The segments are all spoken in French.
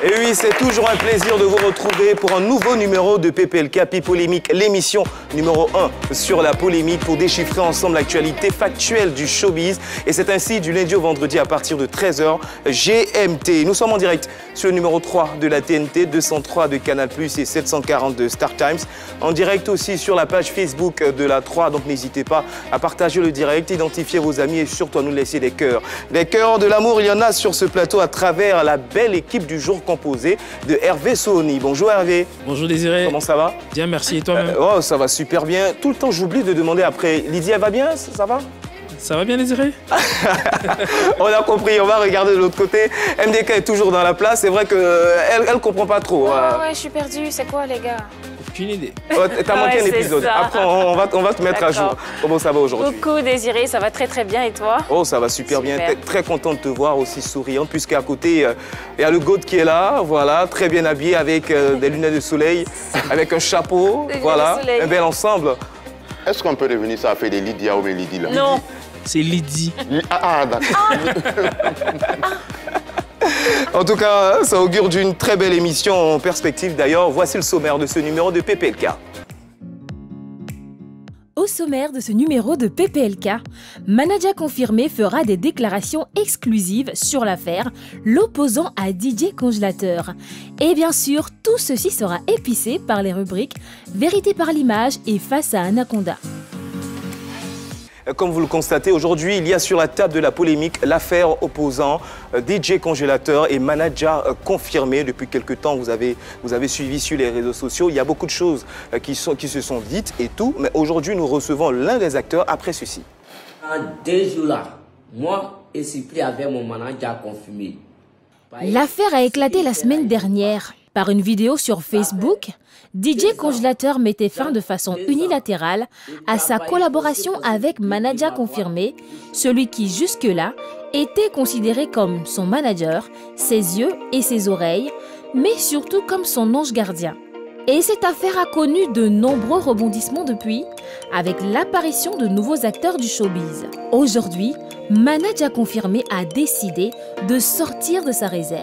Et oui, c'est toujours un plaisir de vous retrouver pour un nouveau numéro de PPLK, Polémique, l'émission numéro 1 sur la polémique pour déchiffrer ensemble l'actualité factuelle du showbiz. Et c'est ainsi du lundi au vendredi à partir de 13h GMT. Nous sommes en direct sur le numéro 3 de la TNT, 203 de Canal+, et 740 de Star Times. En direct aussi sur la page Facebook de la 3, donc n'hésitez pas à partager le direct, identifier vos amis et surtout à nous laisser des cœurs. Des cœurs de l'amour, il y en a sur ce plateau à travers la belle équipe du jour composée de Hervé Sooni. Bonjour Hervé. Bonjour Désiré. Comment ça va? Bien, merci. Et toi-même? Oh, ça va super bien. Tout le temps, j'oublie de demander après. Lydie, elle va bien? Ça va? Ça va bien Désiré? On a compris, on va regarder de l'autre côté. MDK est toujours dans la place. C'est vrai qu'elle ne comprend pas trop. Ouais, je suis perdue. C'est quoi les gars? Aucune idée. Oh, t'as manqué un épisode. Ça. Après, on va te mettre à jour. Comment ça va aujourd'hui? Coucou Désiré, ça va très très bien et toi? Oh, ça va super bien. Très content de te voir aussi souriante, puisqu'à côté, il y a le GOAT qui est là, voilà, très bien habillé avec des lunettes de soleil, avec un chapeau, voilà, un bel ensemble. Est-ce qu'on peut devenir ça fait des Lydia ou des Lydie là? Non. C'est Lydie. Ah, d'accord. En tout cas, ça augure d'une très belle émission en perspective. D'ailleurs, voici le sommaire de ce numéro de PPLK. Au sommaire de ce numéro de PPLK, Manaja confirmé fera des déclarations exclusives sur l'affaire, l'opposant à DJ Congélateur. Et bien sûr, tout ceci sera épicé par les rubriques Vérité par l'image et Face à Anaconda. Comme vous le constatez, aujourd'hui, il y a sur la table de la polémique l'affaire opposant DJ Congélateur et Manaja confirmé. Depuis quelque temps, vous avez suivi sur les réseaux sociaux. Il y a beaucoup de choses qui se sont dites et tout. Mais aujourd'hui, nous recevons l'un des acteurs après ceci. En 2 jours là, moi et Cyprien avec mon manager confirmé. L'affaire a éclaté la semaine dernière. Par une vidéo sur Facebook, DJ Congélateur mettait fin de façon unilatérale à sa collaboration avec Manaja confirmé, celui qui jusque-là était considéré comme son manager, ses yeux et ses oreilles, mais surtout comme son ange gardien. Et cette affaire a connu de nombreux rebondissements depuis, avec l'apparition de nouveaux acteurs du showbiz. Aujourd'hui, Manaja confirmé a décidé de sortir de sa réserve.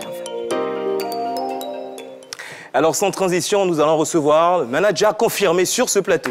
Alors sans transition, nous allons recevoir le manager confirmé sur ce plateau.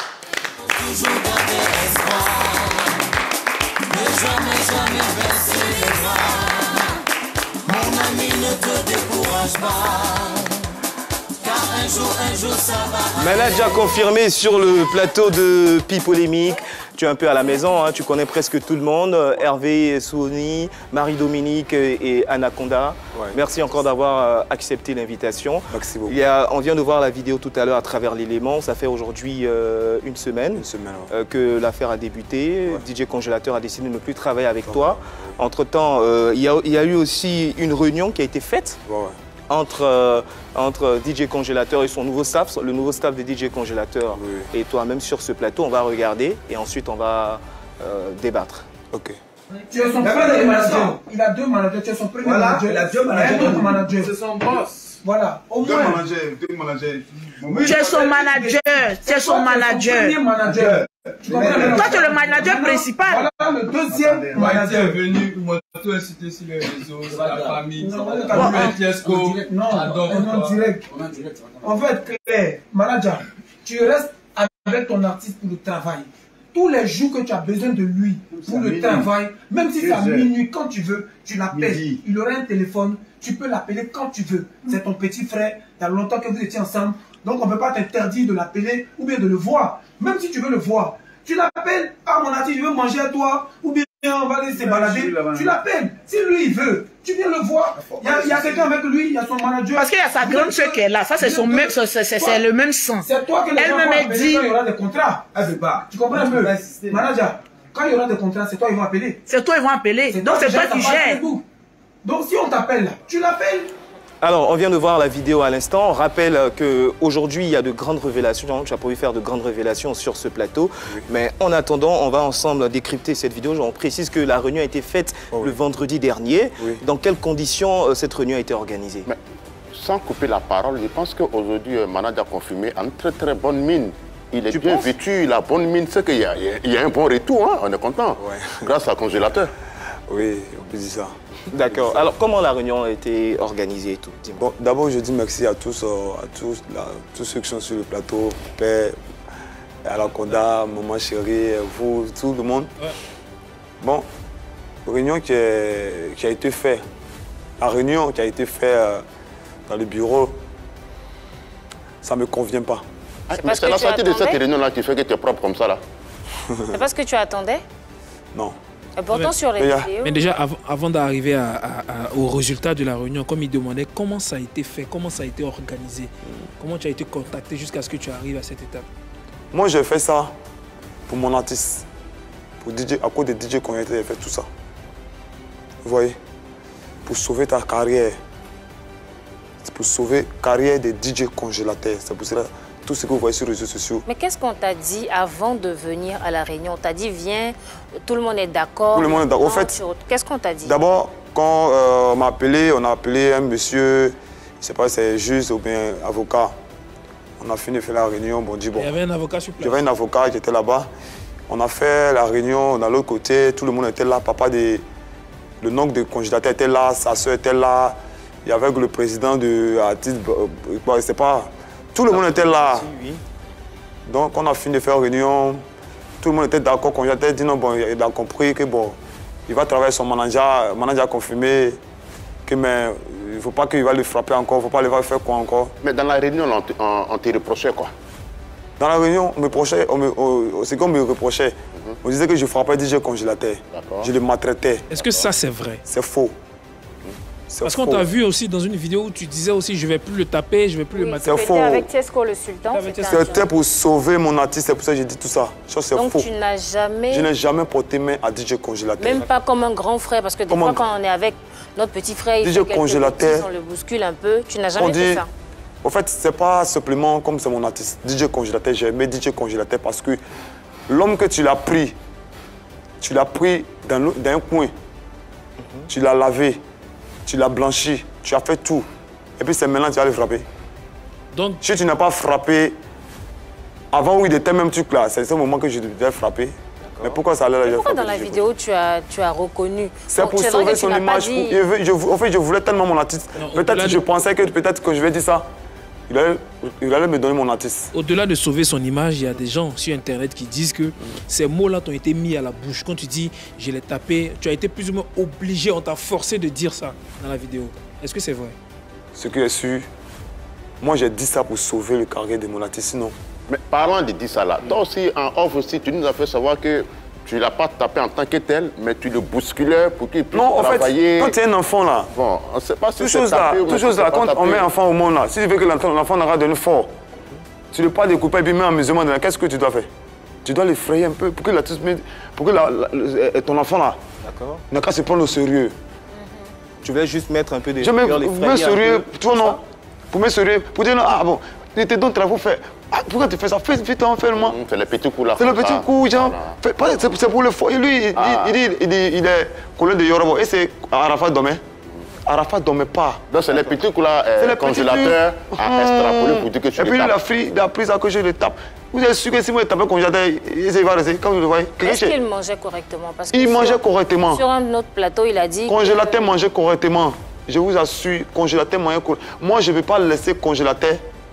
Manager confirmé sur le plateau de Polémique. Tu es un peu à la maison, hein, tu connais presque tout le monde. Hervé Sooni, Marie-Dominique et Anaconda. Ouais. Merci encore d'avoir accepté l'invitation. Merci beaucoup. On vient de voir la vidéo tout à l'heure à travers l'élément. Ça fait aujourd'hui une semaine, ouais, que l'affaire a débuté. Ouais. DJ Congélateur a décidé de ne plus travailler avec toi. Entre-temps, il y a eu aussi une réunion qui a été faite. Ouais. Entre DJ Congélateur et son nouveau staff, le nouveau staff de DJ Congélateur, oui, et toi-même sur ce plateau. On va regarder et ensuite on va débattre. Ok. Tu es son premier manager. Il a 2 managers. Tu es son premier manager. Il a 2 managers. C'est son boss. Voilà. Au moins. 2 managers. Tu es son manager. Tu es son manager. Premier manager. Toi, tu es le manager principal. Voilà le deuxième manager. est venu, il m'a tout incité sur les réseaux, la famille. Non, direct. En fait, Claire, manager, tu restes avec ton artiste pour le travail. Tous les jours que tu as besoin de lui pour le travail, même si c'est à minuit, quand tu veux, tu l'appelles. Il aura un téléphone, tu peux l'appeler quand tu veux. C'est ton petit frère, il y a longtemps que vous étiez ensemble. Donc on ne peut pas t'interdire de l'appeler ou bien de le voir. Même si tu veux le voir, tu l'appelles. Ah mon artiste, je veux manger à toi. Ou bien on va aller se balader. Tu l'appelles. Si lui il veut, tu viens le voir. Il y a quelqu'un avec lui, il y a son manager. Parce qu'il y a sa grande soeur qui est là. Ça c'est son même, c'est le même sang. C'est toi que les gens vont appeler quand il y aura des contrats. Tu comprends un peu? Manager, quand il y aura des contrats, c'est toi ils vont appeler. C'est toi ils vont appeler. Donc c'est toi qui gères. Donc si on t'appelle, tu l'appelles. Alors, on vient de voir la vidéo à l'instant. On rappelle qu'aujourd'hui, il y a de grandes révélations. Tu as pu faire de grandes révélations sur ce plateau. Oui. Mais en attendant, on va ensemble décrypter cette vidéo. On précise que la réunion a été faite le vendredi dernier. Oui. Dans quelles conditions cette réunion a été organisée? Mais, sans couper la parole, je pense qu'aujourd'hui, Manaja confirmé a une très bonne mine. Il est bien vêtu, il a bonne mine. C'est qu'il y a un bon retour, hein, on est content. Ouais. Grâce à Congélateur. Oui, on peut dire ça. D'accord. Alors, comment la réunion a été organisée et tout? Bon, d'abord, je dis merci à tous ceux qui sont sur le plateau, Père, Alakonda, Maman Chérie, vous, tout le monde. Ouais. Bon, réunion qui a été faite. La réunion qui a été faite dans le bureau, ça ne me convient pas. C'est la sortie de cette réunion-là qui fait que tu es propre comme ça, là. C'est parce que tu attendais? Non. Et pourtant, sur les vidéos... Mais déjà, avant d'arriver au résultat de la réunion, comme il demandait comment ça a été fait, comment ça a été organisé, comment tu as été contacté jusqu'à ce que tu arrives à cette étape? Moi, j'ai fait ça pour mon artiste. Pour DJ, à cause des DJ qu'on a été, j'ai fait tout ça. Vous voyez? Pour sauver ta carrière. C'est pour sauver la carrière des DJ congélateurs. C'est pour cela, tout ce que vous voyez sur les réseaux sociaux. Mais qu'est-ce qu'on t'a dit avant de venir à la réunion? On t'a dit, viens, tout le monde est d'accord. Tout le monde est d'accord. En fait, qu'est-ce qu'on t'a dit? D'abord, quand on m'a appelé, on a appelé un monsieur, je ne sais pas si c'est juge ou bien avocat. On a fini de faire la réunion. Bon, dit, bon, il y avait un avocat sur place. Il y avait un avocat qui était là-bas. On a fait la réunion de l'autre côté, tout le monde était là. Le nombre de congélateurs était là, sa soeur était là. Il y avait le président de l'artiste, je sais pas. Tout le monde était là. Donc, on a fini de faire la réunion. Tout le monde était d'accord. Congélateur dit non, bon, il a compris que bon, il va travailler son manager. Le manager a confirmé que mais il ne faut pas qu'il va le frapper encore, il ne faut pas le faire quoi encore. Mais dans la réunion, on te reprochait quoi? Dans la réunion, on me reprochait, c'est qu'on me reprochait. On disait que je frappais DJ congélateur. Je le maltraitais. Est-ce que ça, c'est vrai? C'est faux. Parce qu'on t'a vu aussi dans une vidéo où tu disais aussi je ne vais plus le taper, je ne vais plus le maltraiter. C'est faux. Avec Tiesco le Sultan. C'était pour sauver mon artiste, c'est pour ça que j'ai dit tout ça. Ça c'est faux. Donc tu n'as jamais... Je n'ai jamais porté main à DJ congélateur. Même pas comme un grand frère, parce que des fois quand on est avec notre petit frère, il DJ congélateur, on le bouscule un peu. Tu n'as jamais fait ça? En fait, c'est pas simplement comme c'est mon artiste. DJ congélateur, j'ai aimé DJ congélateur parce que l'homme que tu l'as pris dans un coin, tu l'as lavé, tu l'as blanchi, tu as fait tout. Et puis c'est maintenant que tu vas le frapper. Donc, si tu n'as pas frappé, avant où il était même truc là, c'est ce moment que je devais frapper. Mais pourquoi ça allait là? Pourquoi dans la vidéo tu as reconnu? C'est pour sauver son image. En fait, je voulais tellement mon artiste. Peut-être je pensais que peut-être que je vais dire ça. Il allait me donner mon artiste. Au-delà de sauver son image, il y a des gens sur Internet qui disent que ces mots-là t'ont été mis à la bouche. Quand tu dis « je l'ai tapé », tu as été plus ou moins obligé, on t'a forcé de dire ça dans la vidéo. Est-ce que c'est vrai? Ce que j'ai su, moi j'ai dit ça pour sauver le carrière de mon artiste, sinon. Mais parlant de dire ça là, toi aussi en off aussi, tu nous as fait savoir que tu ne l'as pas tapé en tant que tel, mais tu le bousculais pour qu'il puisse travailler. Non, en fait, quand tu es un enfant là, bon, on ne sait pas si tout chose là, quand on met un enfant au monde là, si tu veux que l'enfant n'aura de fort, tu ne peux pas découper et puis mettre en musulman, qu'est-ce que tu dois faire? Tu dois l'effrayer un peu pour que ton enfant là n'a qu'à se prendre au sérieux. Tu veux juste mettre un peu de... Je mets sérieux, toi non, pour mettre sérieux, pour dire non, ah bon, il te donne travail, fais. Ah, pourquoi tu fais ça? Fais-le-moi. C'est le petit coup là. C'est le petit coup, genre. C'est pour le fort. Et lui, il est collègue de Yorobo. Et c'est Arafat Domé. Arafat ne dormait pas. Donc c'est le petit coup là, congélateur à extrapoler pour dire que tu le tapes. Et puis il a pris ça que je le tape. Vous êtes sûr que si moi je tape un congélateur, il va rester, comme vous le voyez. Est-ce qu'il mangeait correctement? Parce que il mangeait correctement. Sur un autre plateau, il a dit... Congélateur mangeait correctement. Je vous assure, congélateur mangeait correctement. Moi, je ne vais pas laisser congélateur.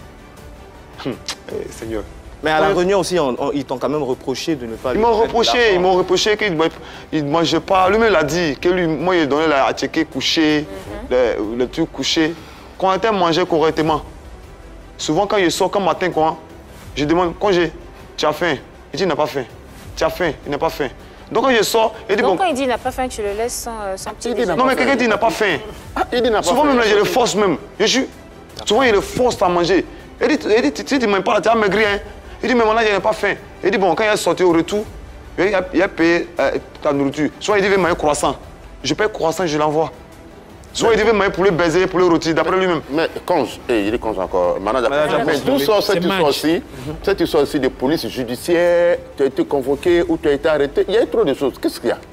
Seigneur. Mais à la réunion aussi, ils t'ont quand même reproché de ne pas... Ils m'ont reproché qu'il ne mangeait pas. Lui-même l'a dit, que lui, moi, il donnait à checker coucher, le truc couché. Quand il mangeait correctement. Souvent, quand il sort, comme matin, quoi, je demande, tu as faim? Il dit, il n'a pas faim. Tu as faim? Il n'a pas faim. Donc, quand je sors, il dit, donc, bon... quand il dit, il n'a pas faim, tu le laisses sans petit déjeuner. Non, mais quelqu'un dit, il n'a pas faim. Souvent, même, je le force même. Souvent, il le force à manger. Il dit, tu ne manges pas, tu as maigri, hein. Il dit, mais maintenant, je n'ai pas faim. Il dit, bon, quand il est sorti au retour, il a payé ta nourriture. Soit il dit, il veut manger croissant. Je paye croissant, je l'envoie. Soit il dit, il veut manger pour le baiser, pour le rôti, d'après lui-même. Mais Conge, il est Conge encore. Mais d'où sort cette histoire aussi de police judiciaire? Tu as été convoqué ou tu as été arrêté? Il y a trop de choses. Qu'est-ce qu'il y a?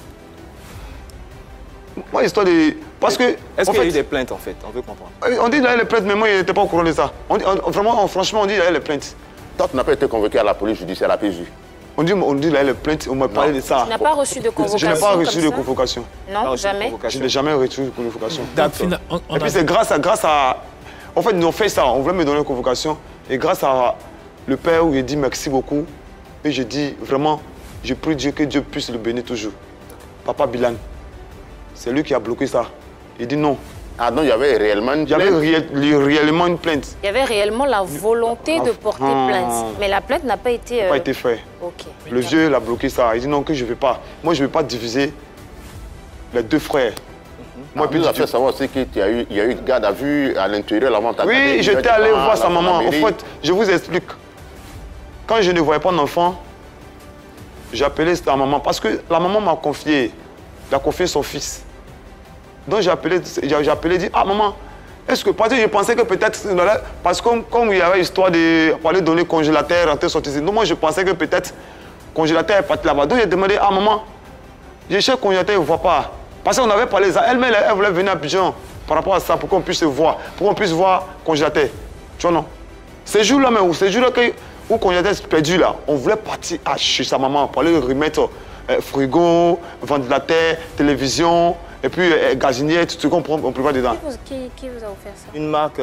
Moi, histoire de... Parce que... Est-ce qu'il y a eu des plaintes, en fait? On veut comprendre. On dit qu'il y a eu des plaintes, mais moi, il n'était pas au courant de ça. Vraiment, franchement, on dit qu'il y a eu des plaintes. Toi, tu n'as pas été convoqué à la police judiciaire, à la PJ? On dit là, les plaintes, on m'a parlé de ça. Tu n'as pas reçu de convocation? Je n'ai pas reçu de convocation. Non, jamais. Je n'ai jamais reçu de convocation. Et puis c'est grâce à... En fait, ils ont fait ça, on voulait me donner une convocation. Et grâce à le père où il dit merci beaucoup. Et je dis vraiment, je prie Dieu que Dieu puisse le bénir toujours. Papa Bilan, c'est lui qui a bloqué ça. Il dit non. Ah non, il y avait réellement une plainte. Il y avait réellement une plainte. Il y avait réellement la volonté de porter plainte. Mais la plainte n'a pas été... pas été faite. Ok. Le vieux, il a bloqué ça. Il dit non, que je ne vais pas. Moi, je ne vais pas diviser les deux frères. Moi, puis, fait savoir aussi qu'il y a eu garde à vue à l'intérieur avant ta. Oui, j'étais allé voir sa maman. En fait, je vous explique. Quand je ne voyais pas d'enfant, j'ai appelé sa maman parce que la maman m'a confié. Il a confié son fils. Donc j'ai appelé, dit, ah maman, est-ce que, parce que je pensais que peut-être, parce que comme il y avait histoire de parler donner congélateur, rentrer, sortir, donc moi je pensais que peut-être congélateur est parti là-bas. Donc j'ai demandé, ah maman, je cherche congélateur, je ne vois pas. Parce qu'on avait parlé de ça, elle-même, elle voulait venir à Abidjan par rapport à ça, pour qu'on puisse se voir, pour qu'on puisse voir congélateur. Tu vois non? Ces jours-là, mais ces jours-là où congélateur est perdu là, on voulait partir chez sa maman pour aller remettre frigo, ventilateur, télévision, et puis gazinière, tout ce qu'on ne peut pas dedans. Qui vous a offert ça? Une marque.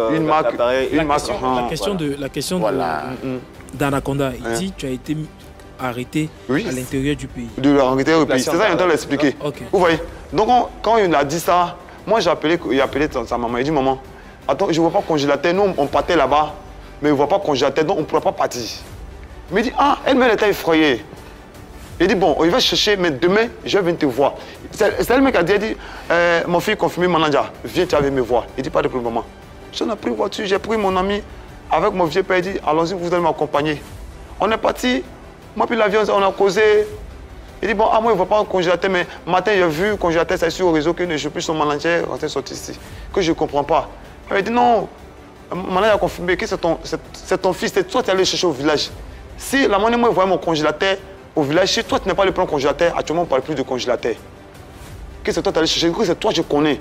La question d'Anaconda, il dit que tu as été arrêté à l'intérieur du pays. De l'intérieur du pays, c'est ça qu'il est en train d'expliquer. Vous voyez? Donc quand il a dit ça, moi j'ai appelé sa maman, il dit maman, attends, je ne vois pas congélateur, nous on partait là-bas, mais je ne vois pas congélateur, donc on ne pourra pas partir. Mais il dit, ah, elle-même était effrayée. Il dit, bon, il va chercher, mais demain, je vais venir te voir. C'est elle-même qui a dit, mon fils confirmé manager, viens, tu vas me voir. Il dit, pas de problème, maman. J'en ai pris une voiture, j'ai pris mon ami avec mon vieux père, il dit, allons-y, vous allez m'accompagner. On est parti, moi puis l'avion, on a causé. Il dit, bon, moi, il ne va pas un congélateur, mais matin, j'ai vu, congélateur, c'est sur le réseau, que je ne suis plus son manager, rentrer sortir ici, que je ne comprends pas. Il dit, non, mon manager a confirmé que c'est ton fils, c'est toi qui es allé chercher au village. Si la manière, moi, il voyait mon congélateur, au village, si toi tu n'es pas le plan congélateur, actuellement on ne parle plus de congélateur. Que c'est toi qui as allé chercher, que c'est toi que je connais.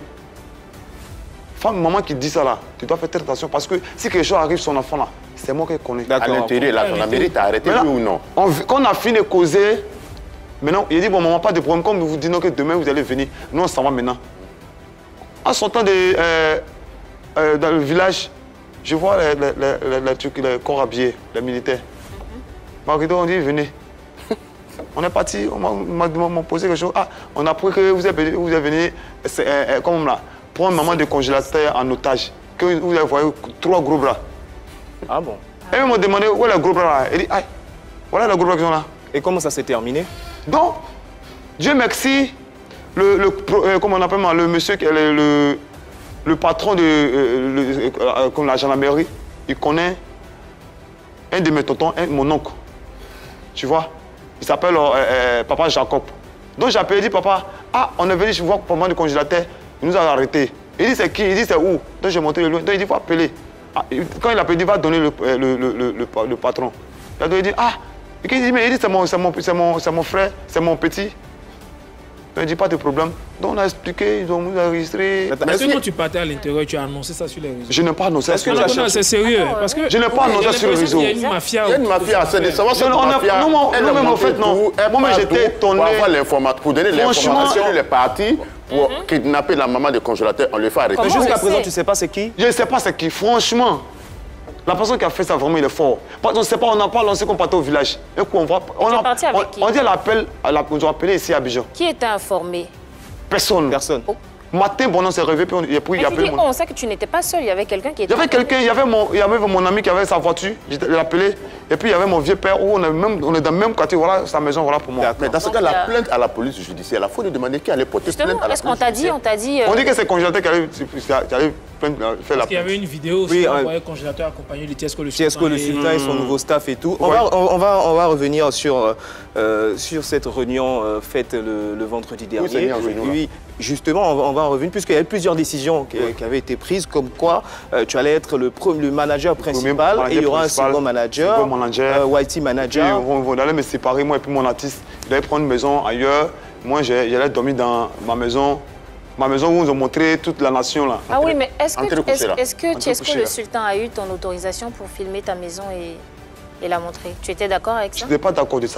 Femme, maman qui dit ça là, tu dois faire très attention parce que si quelque chose arrive sur son enfant là, c'est moi qui connais. À l'intérieur, là, ton mairie t'a arrêté oui ou non? Quand on a fini de causer, maintenant, il dit bon maman, pas de problème, comme vous dites que demain vous allez venir, nous on s'en va maintenant. En sortant dans le village, je vois les corps habillés, les militaires. Marguerite, on dit venez. On est parti, on m'a posé quelque chose. Ah, on a appris que vous êtes venu comme là, prendre maman de congélateur en otage. Que vous avez vu 3 gros bras. Ah bon? Et ils m'ont demandé où est le gros bras là. Il dit, ah, voilà le gros bras qui sont là. Et comment ça s'est terminé? Donc, Dieu merci, comment on appelle le monsieur qui est le patron de comme la gendarmerie, il connaît un de mes tontons, mon oncle. Tu vois? Il s'appelle Papa Jacob. Donc j'ai appelé, il dit papa, ah, on est venu voir maman du congélateur, il nous a arrêtés. Il dit c'est qui? Il dit c'est où? Donc j'ai montré le lieu. Donc il dit il faut appeler. Ah, quand il a appelé, il va donner le patron. Il dit ah, il dit mais il dit c'est mon frère, c'est mon petit. Il dit pas de problème. Donc on a expliqué, ils ont nous enregistré. Est-ce que quand tu partais à l'intérieur, tu as annoncé ça sur les réseaux? Je n'ai pas annoncé ça sur les réseaux. C'est sérieux. Parce que je n'ai pas annoncé ça sur les réseaux. Il y a une mafia. Il y a une mafia, c'est de savoir cette mafia. Non, même en fait, non. Moi, j'étais étonné. Pour avoir l'information, pour donner l'information, les partis, pour kidnapper la maman du congélateur, on le fait arrêter. Mais jusqu'à présent, tu ne sais pas c'est qui? Je ne sais pas c'est qui, franchement. La personne qui a fait ça, vraiment, il est fort. On ne sait pas, on n'a pas lancé qu'on partait au village. Et on dit l'appel, on a appelé ici à Abidjan. Qui était informé? Personne. Matin, bon, on s'est réveillé, puis il a appelé. On sait que tu n'étais pas seul, il y avait quelqu'un qui était. Il y avait quelqu'un, il y avait mon ami qui avait sa voiture, je l'ai appelé. Et puis il y avait mon vieux père, où on est dans le même quartier, voilà sa maison, voilà pour moi. Mais dans ce cas, la plainte à la police judiciaire, il faut lui demander qui allait porter plainte à la police. Est-ce qu'on t'a dit, On dit que c'est le congélateur qui allait faire la plainte. Parce qu'il y avait une vidéo aussi, on voyait le congélateur accompagné de Tiesco le Sultan et son nouveau staff et tout. On va revenir sur cette réunion faite le vendredi dernier. Oui, justement, on va en revenir, puisqu'il y a eu plusieurs décisions qui avaient été prises, comme quoi tu allais être le manager principal et il y aura un second manager, YT manager. On allait me séparer, moi et puis mon artiste. Il allait prendre une maison ailleurs. Moi, j'allais dormir dans ma maison. Ma maison où ils ont montré toute la nation là. Ah oui, mais est-ce que Tiesco le Sultan a eu ton autorisation pour filmer ta maison et la montrer? Tu étais d'accord avec ça? Je n'étais pas d'accord de ça.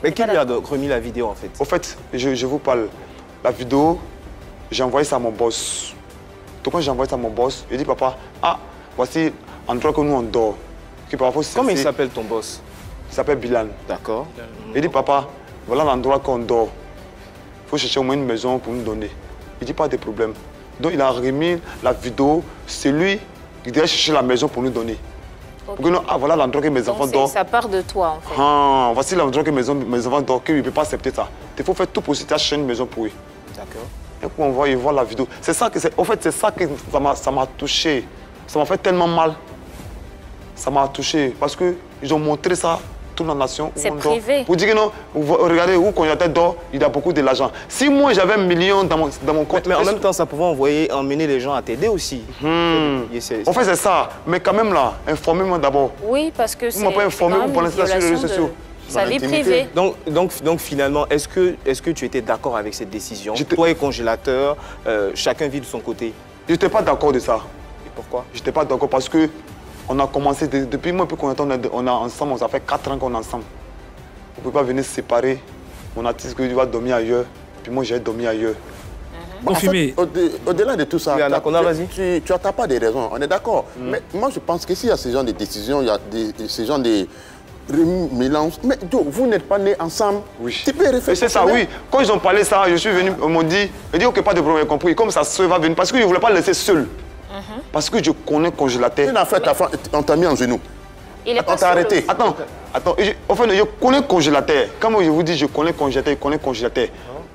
Mais qui lui a remis la vidéo en fait? Au fait, je vous parle. La vidéo, j'ai envoyé ça à mon boss. Donc quand j'ai envoyé ça à mon boss, il dit papa, voici l'endroit que nous on dort. Comment il s'appelle ton boss? Il s'appelle Bilal. D'accord. Il dit papa, voilà l'endroit qu'on dort. Il faut chercher au moins une maison pour nous donner. Il dit pas de problème. Donc il a remis la vidéo, c'est lui qui devait chercher la maison pour nous donner. Okay. Donc, voilà l'endroit que mes enfants dorment. Ça part de toi en fait. Voici l'endroit que mes enfants dorment, qu'il ne peut pas accepter ça. Il faut faire tout pour chercher une maison pour eux. D'accord. Et puis on voit, il voit la vidéo. C'est ça que en fait, c'est ça que ça m'a touché. Ça m'a fait tellement mal. Ça m'a touché parce qu'ils ont montré ça toute la nation. C'est privé. Vous dites que non, regardez où congélateur dort, il a beaucoup de l'argent. Si moi j'avais 1 million dans mon compte. Mais en même temps, ça pouvait emmener les gens à t'aider aussi. En fait, c'est ça. Mais quand même là, informez-moi d'abord. Oui, parce que c'est. Vous m'avez pas informé, vous prenez ça sur les réseaux sociaux. Sa vie privée. Donc finalement, est-ce que tu étais d'accord avec cette décision? Toi et congélateur, chacun vit de son côté. Je n'étais pas d'accord de ça. Et pourquoi? Je n'étais pas d'accord parce que on a commencé, depuis moi, on est ensemble, ça fait 4 ans qu'on est ensemble. On ne peut pas venir se séparer. Mon artiste il va dormir ailleurs, puis moi j'ai dormi ailleurs. Confirmé. En fait, au-delà de tout ça, tu n'as pas de raison, on est d'accord. Mais moi je pense que s'il y a ce genre de décisions, il y a ce genre de mélange. Mais vous n'êtes pas nés ensemble. Oui. Tu peux réfléchir. C'est ça, oui. Quand ils ont parlé ça, je suis venu, ils m'ont dit, ok, pas de problème, compris. Comme ça se va venir, parce que je ne voulais pas le laisser seul. Parce que je connais le congélateur. En fait, on t'a mis en genou. On t'a arrêté. Attends. Enfin, je connais le congélateur. Comme je vous dis, je connais le congélateur, je connais le congélateur.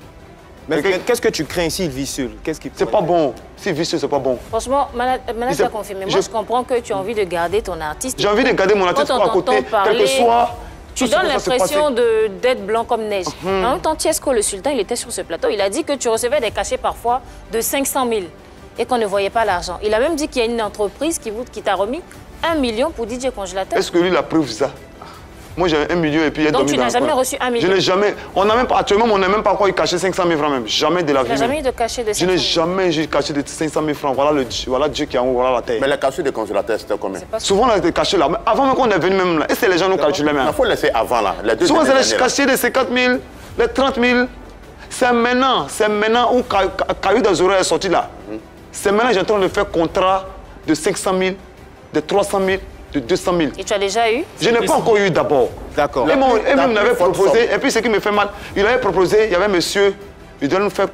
Mais qu'est-ce que tu crains s'il vit seul? C'est pas bon. S'il vit seul, c'est pas bon. Franchement, Manage a confirmé. Moi, je comprends que tu as envie de garder ton artiste. J'ai envie de garder mon artiste à côté, quel que soit. Tu donnes l'impression d'être blanc comme neige. En même temps, Tiesco, le sultan, il était sur ce plateau. Il a dit que tu recevais des cachets parfois de 500 000 et qu'on ne voyait pas l'argent. Il a même dit qu'il y a une entreprise qui t'a remis 1 million pour DJ Congélateur. Est-ce que lui, il a prouvé ça? Moi, j'ai 1 million et puis il a donc tu n'as jamais reçu 1 million? Je n'ai jamais. Actuellement, on n'a même pas encore caché 500 000 francs même. Jamais de la vie. Tu n'as jamais eu de cachet de 500 000? Je n'ai jamais caché de 500 000 francs. Voilà Dieu qui a ouvert la terre. Mais les cachets de congélateur, c'était combien? Souvent, on a été cachés là. Mais avant même qu'on est venu même là. Et c'est les gens qui nous calculent même. Il faut laisser avant là. Souvent, c'est les cachets de 50 000, les 30 000. C'est maintenant où Caillou des oreilles est sorti là. C'est maintenant que j'ai en train de faire contrat de 500 000, de 300 000, de 200 000. Et tu as déjà eu? Je n'ai pas encore eu d'abord. D'accord. Et même m'avait proposé, et puis ce qui me fait mal, il avait proposé, il y avait un monsieur, il devait nous faire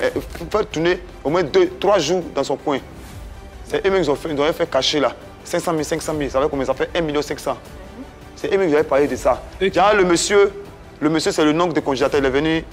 tourner au moins 2-3 jours dans son coin. C'est eux-mêmes qui ont fait cacher là. 500 000, 500 000, ça fait combien? Ça fait 1 500 000. C'est eux-mêmes qui avaient parlé de ça. Le monsieur c'est le nom de congélateur, il est venu.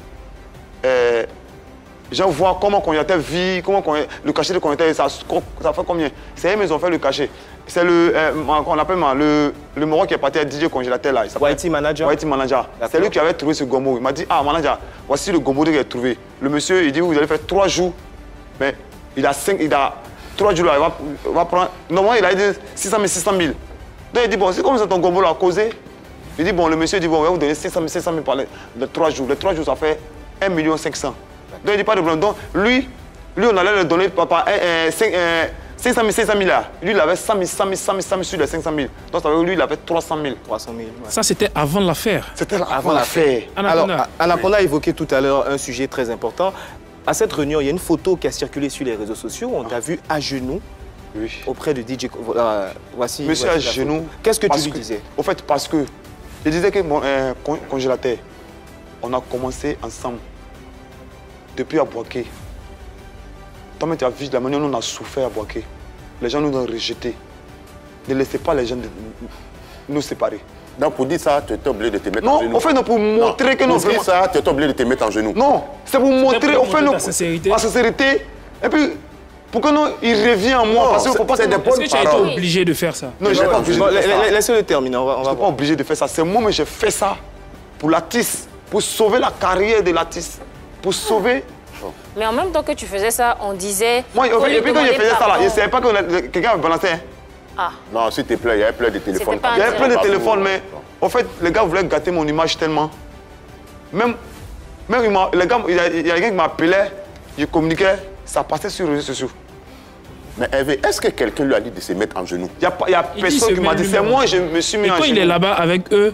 J'en vois comment le congélateur vit, le cachet de congélateur, ça fait combien? C'est eux qui ont fait le cachet. C'est on appelle le Moro qui est parti à DJ Congélateur là. Whitey Manager. Whitey Manager. C'est lui qui avait trouvé ce gombo. Il m'a dit, Manager, voici le gombo que j'ai trouvé. Le monsieur, il dit, vous allez faire 3 jours. Mais il a 3 jours là, il va prendre. Normalement, il a dit 600 000. Donc il dit, bon, c'est comme ça ton gombo là, causé. Il dit, bon, le monsieur dit, bon, on va vous donner 500 000 par les 3 jours. Les 3 jours, ça fait 1 500 000. Donc il dit pas de problème. Donc lui, on allait lui donner papa 500 000 là. Lui, il avait 100 000 sur les 500 000. Donc ça veut dire lui, il avait 300 000. 300 000. Ouais. Ça, c'était avant l'affaire. C'était avant l'affaire. Alors, Anaconda a évoqué tout à l'heure un sujet très important. À cette réunion, il y a une photo qui a circulé sur les réseaux sociaux. On t'a vu à genoux auprès de DJ. Voici. Monsieur à genoux. Qu'est-ce que tu lui disais? Au fait, parce que je disais que mon congélateur, on a commencé ensemble. Depuis à Boaké. Toi, tu as vu la manière dont on a souffert à Boaké. Les gens nous ont rejetés. Ne laissez pas les gens nous séparer. Donc pour dire ça, tu étais obligé de te mettre en genoux. Non, au fait, non, pour montrer que nous... Pour dire ça, tu étais obligé de te mettre en genoux. Non, c'est pour montrer, au fait, la sincérité. La sincérité. Et puis, pour que nous, il revient en moi. Parce qu'il ne faut pas c'est des bonnes paroles. Est-ce que tu as été obligé de faire ça? Non, je n'ai pas obligé de faire ça. Laissez-le terminer, on va je n'ai pas obligé de faire ça. C'est moi, mais j'ai fait ça pour l'artiste, pour sauver la carrière de l'artiste, pour sauver... Mais en même temps que tu faisais ça, on disait... Moi, et puis quand je faisais ça, là, je ne savais pas que quelqu'un me balançait. Ah. Non, s'il te plaît, il y avait plein de téléphones. Il y avait plein de téléphones, mais en fait, les gars voulaient gâter mon image tellement. Même les gars, il y a quelqu'un qui m'appelait, je communiquais, ça passait sur les réseaux sociaux. Mais Hervé, est-ce que quelqu'un lui a dit de se mettre en genoux? Il n'y a personne qui m'a dit, c'est moi, je me suis mis en genoux. Et quand il est là-bas avec eux,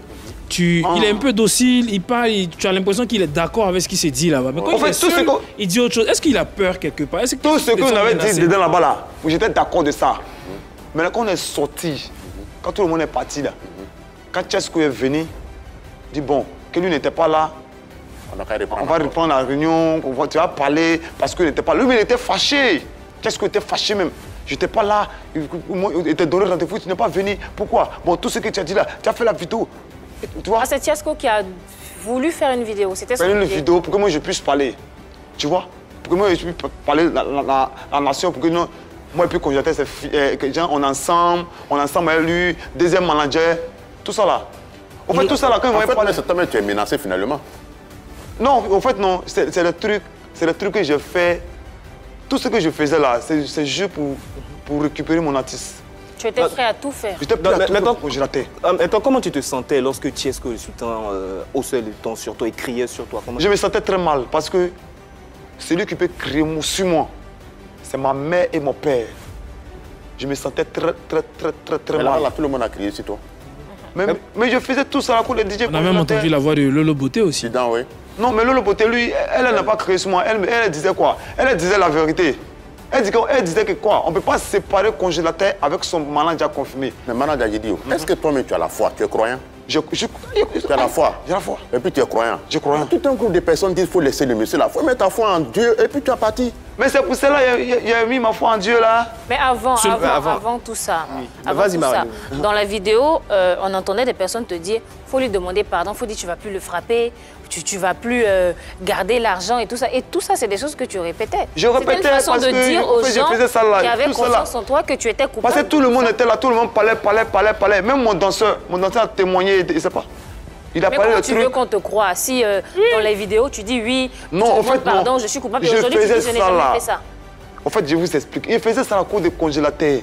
il est un peu docile, il parle, tu as l'impression qu'il est d'accord avec ce qui se dit là-bas. Mais quand en fait, il dit autre chose. Est-ce qu'il a peur quelque part? Tout ce qu'on avait dit dedans là-bas, là, j'étais d'accord de ça. Mais quand on est sorti, quand tout le monde est parti là, quand Tchesco est venu, dit bon, que lui n'était pas là, on va reprendre la réunion, tu vas parler parce qu'il n'était pas là. Lui, il était fâché. Tchesco était fâché même. Je n'étais pas là, il était donné rendez-vous, tu n'es pas venu. Pourquoi? Bon, tout ce que tu as dit là, tu as fait la vidéo. Tu vois? C'est Tchesco qui a voulu faire une vidéo, c'était son idée. Faire une vidéo pour que moi je puisse parler. Tu vois? Pour que moi je puisse parler la nation, pour que moi et puis quand j'étais ces gens, on est ensemble avec lui, deuxième manager, tout ça là. En fait, tout ça là, quand en fait, cet homme, tu es menacé finalement. Non, en fait, non, c'est le truc que je fais. Tout ce que je faisais là, c'est juste pour récupérer mon artiste. Tu étais prêt à tout faire. J'étais prêt à tout faire quand je ratais. Attends, comment tu te sentais lorsque Tchesco le sultan haussait le ton sur toi et criait sur toi? Je me sentais très mal parce que celui qui peut crier sur moi, c'est ma mère et mon père. Je me sentais très mal. Là, tout le monde a crié sur toi. Mais je faisais tout ça à cause des DJ. On a même entendu la voix de Lolo Beauté aussi. Oui. Non, mais Lolo Beauté, lui, elle n'a pas crié sur moi. Elle disait quoi? Elle disait la vérité. Elle disait que quoi? On ne peut pas séparer congélateur avec son manager confirmé. Mais manager, j'ai dit, est-ce que toi-même tu as la foi? Tu es croyant? Tu as la foi? J'ai la foi. Et puis tu es croyant? Je crois. Tout un groupe de personnes disent qu'il faut laisser le monsieur là. Il faut mettre ta foi en Dieu et puis tu es parti. Mais c'est pour cela qu'il y a mis ma foi en Dieu là. Mais avant tout ça, dans la vidéo, on entendait des personnes te dire, il faut lui demander pardon, il faut dire tu ne vas plus le frapper, tu ne vas plus garder l'argent et tout ça. Et tout ça, c'est des choses que tu répétais. Je répétais parce que de dire aux gens qui avaient confiance en toi que tu étais coupable. Parce que tout le monde était là, tout le monde parlait. Même mon danseur a témoigné, il ne sait pas. Il a mais parlé comment de tu veux qu'on te croie? Si dans les vidéos, tu dis oui, non, en fait, pardon, non. Je suis coupable, et aujourd'hui, tu dis je n'ai jamais fait ça. En fait, je vous explique. Il faisait ça à cause des congélateurs.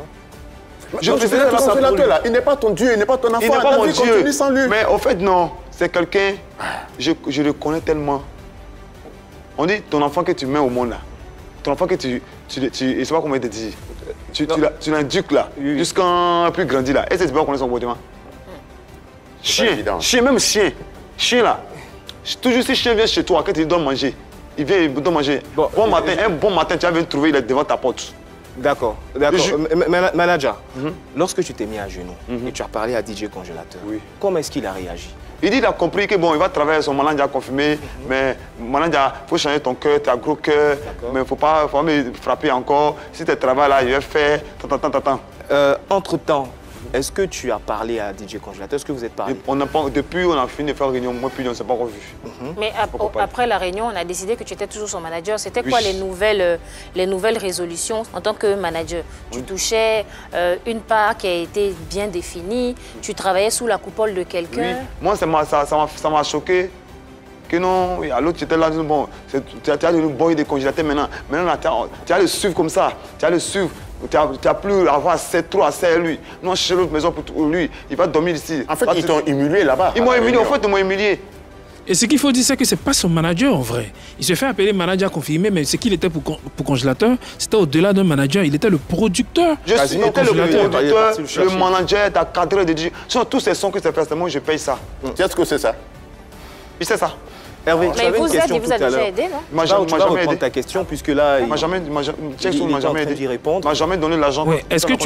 Je faisais ça congélateur là. Il n'est pas ton Dieu, il n'est pas ton enfant. Il n'est pas mon Dieu. Sans lui. Mais en fait, non. C'est quelqu'un, je le connais tellement. On dit ton enfant que tu mets au monde là. Ton enfant que tu je ne sais pas comment il te dit. Tu l'induques là, jusqu'à plus grandi là. Est-ce que tu peux connaître son comportement? Chien, même chien. Chien là. Toujours si chien vient chez toi, quand tu lui donnes manger, il vient, il donne manger. Un bon matin, tu vas venir trouver, il est devant ta porte. D'accord. Manager, lorsque tu t'es mis à genoux et tu as parlé à DJ Congélateur, comment est-ce qu'il a réagi? Il dit qu'il a compris que bon, il va travailler son manager confirmé, mais manager, il faut changer ton cœur, tu as gros cœur, mais il ne faut pas me frapper encore. Si tu travailles là, il va faire. Entre-temps, est-ce que tu as parlé à DJ Congélateur? Est-ce que vous êtes parlé? Depuis, on a fini de faire réunion, moi puis on ne s'est pas revu. Mais après la réunion, on a décidé que tu étais toujours son manager. C'était quoi les nouvelles résolutions en tant que manager? Tu touchais une part qui a été bien définie, tu travaillais sous la coupole de quelqu'un. Moi, ça m'a choqué. Que non, l'autre, j'étais là, bon, tu as le boy des congélateurs maintenant. Maintenant, tu as le suivre comme ça, tu as le suivre. Tu n'as plus à avoir trop à serrer lui. Non, chez l'autre maison pour lui. Il va dormir ici. En fait, ils t'ont humilié là-bas. Ils m'ont humilié. En fait, ils m'ont humilié. Et ce qu'il faut dire, c'est que ce n'est pas son manager en vrai. Il se fait appeler manager confirmé, mais ce qu'il était pour Congélateur, c'était au-delà d'un manager. Il était le producteur. J'étais le producteur, le manager, ta cadre de DJ. Sur tous ces sons que c'est fait, moi je paye ça. Qu'est-ce que c'est ça? Il sait ça. Hervé, mais vous a déjà aidé, non? Tu vas reprendre ta question, puisque là, il m'a jamais aidé. Répondre. Il m'a jamais donné l'argent. Ouais. Est-ce que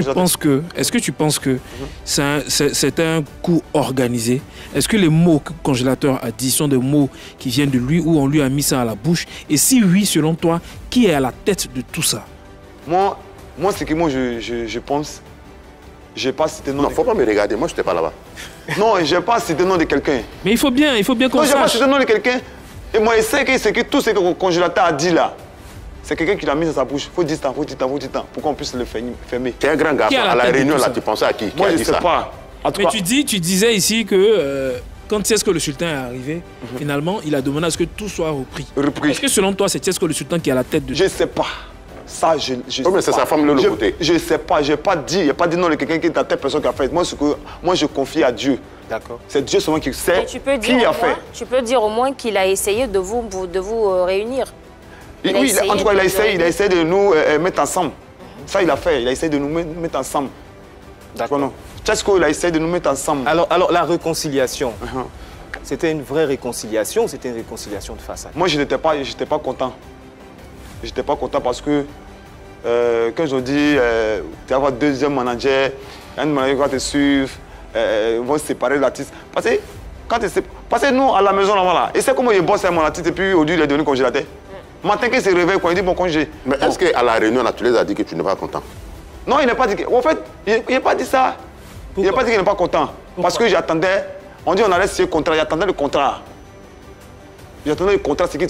tu penses que c'est un coup organisé? Est-ce que les mots que Congélateur a dit sont des mots qui viennent de lui ou on lui a mis ça à la bouche? Et si oui, selon toi, qui est à la tête de tout ça? Moi, c'est que je pense... Je n'ai pas cité le nom. Non, il ne faut pas me regarder, moi je n'étais pas là-bas. Non, je n'ai pas cité le nom de quelqu'un. Mais il faut bien qu'on sache. Non, je n'ai pas cité le nom de quelqu'un. Et moi, je sais que tout ce que le Congélateur a dit là, c'est quelqu'un qui l'a mis dans sa bouche. Il faut 10 temps, pour qu'on puisse le fermer. Tu es un grand garçon, à la réunion là, tu pensais à qui? Moi, je ne sais pas. Mais tu disais ici que quand Tchesco le sultan est arrivé, finalement, il a demandé à ce que tout soit repris. Est-ce que selon toi, c'est Tchesco le sultan qui est à la tête de... Je ne sais pas. Ça, je sais pas. Mais c'est sa femme Lolo Beauté. Je ne sais pas. Je n'ai pas dit non de quelqu'un qui est à telle personne qui a fait. Moi, je confie à Dieu. D'accord. C'est Dieu seulement qui sait qui a fait. Tu peux dire au moins qu'il a essayé de vous réunir. Oui, en tout cas, il a essayé de nous mettre ensemble. Ça, il a fait. Il a essayé de nous mettre ensemble. D'accord. Chesco, il a essayé de nous mettre ensemble. Alors la réconciliation, c'était une vraie réconciliation ou c'était une réconciliation de façade? Moi, je n'étais pas content. Je n'étais pas content parce que quand ils ont dit tu vas avoir deuxième manager, un manager qui va te suivre, ils vont se séparer de l'artiste. Parce que nous, à la maison, là, et c'est comment il bosse avec mon artiste et puis aujourd'hui, il est devenu congélateur. Matin qu'il se réveille, quand il dit bon congé. Mais est-ce qu'à la réunion, là, tu les as dit que tu n'es pas content? Non, il n'a pas dit que... En fait, il n'a pas dit ça. Il n'a pas dit qu'il n'est pas content. Parce que j'attendais... On dit on allait signer le contrat. J'attendais le contrat. J'attendais le contrat. Ce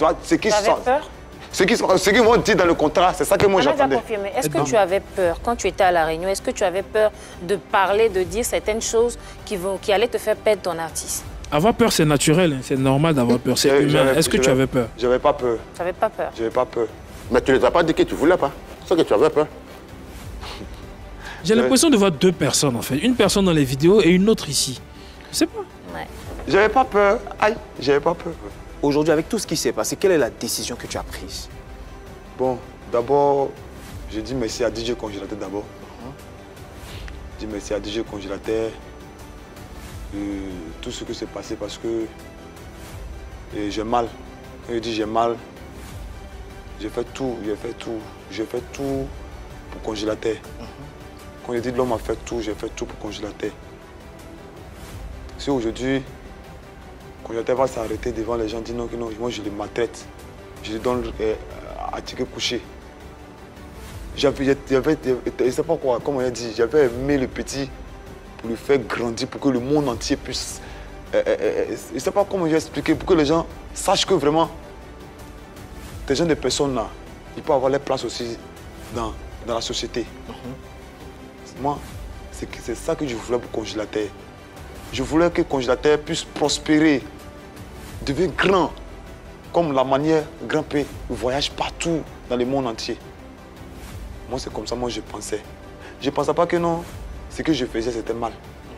qu'ils vont dire dans le contrat, c'est ça que moi j'attendais. Est-ce que tu avais peur, quand tu étais à la réunion, est-ce que tu avais peur de parler, de dire certaines choses qui allaient te faire perdre ton artiste? Avoir peur, c'est naturel. C'est normal d'avoir peur. C'est humain. Est-ce que tu avais peur? J'avais pas peur. Tu n'avais pas peur? J'avais pas peur. Mais tu ne les as pas dit que tu ne voulais pas. C'est ça que tu avais peur. J'ai l'impression de voir deux personnes, en fait. Une personne dans les vidéos et une autre ici. Je sais pas. Ouais. J'avais pas peur. Aïe, j'avais pas peur. Aujourd'hui, avec tout ce qui s'est passé, quelle est la décision que tu as prise? Bon, d'abord, je dis merci à DJ Congélateur d'abord. Je dis merci à DJ Congélateur. Tout ce qui s'est passé parce que j'ai mal. Quand je dis j'ai mal, j'ai fait tout pour Congélateur. Quand je dis l'homme a fait tout, j'ai fait tout pour Congélateur. Si aujourd'hui, Congélateur va s'arrêter devant les gens, dit non, non, moi je les maltraite, je les donne à ticket couché. Je ne sais pas quoi, comme on a dit, j'avais aimé le petit pour le faire grandir, pour que le monde entier puisse... je ne sais pas comment j'ai expliqué, pour que les gens sachent que vraiment, ces gens de personnes là, ils peuvent avoir leur place aussi dans la société. Moi, c'est ça que je voulais pour Congélateur. Je voulais que Congélateur puisse prospérer, devenir grand, comme la manière Grand-Père voyage partout dans le monde entier. Moi, c'est comme ça, moi, je pensais. Je ne pensais pas que non, ce que je faisais, c'était mal.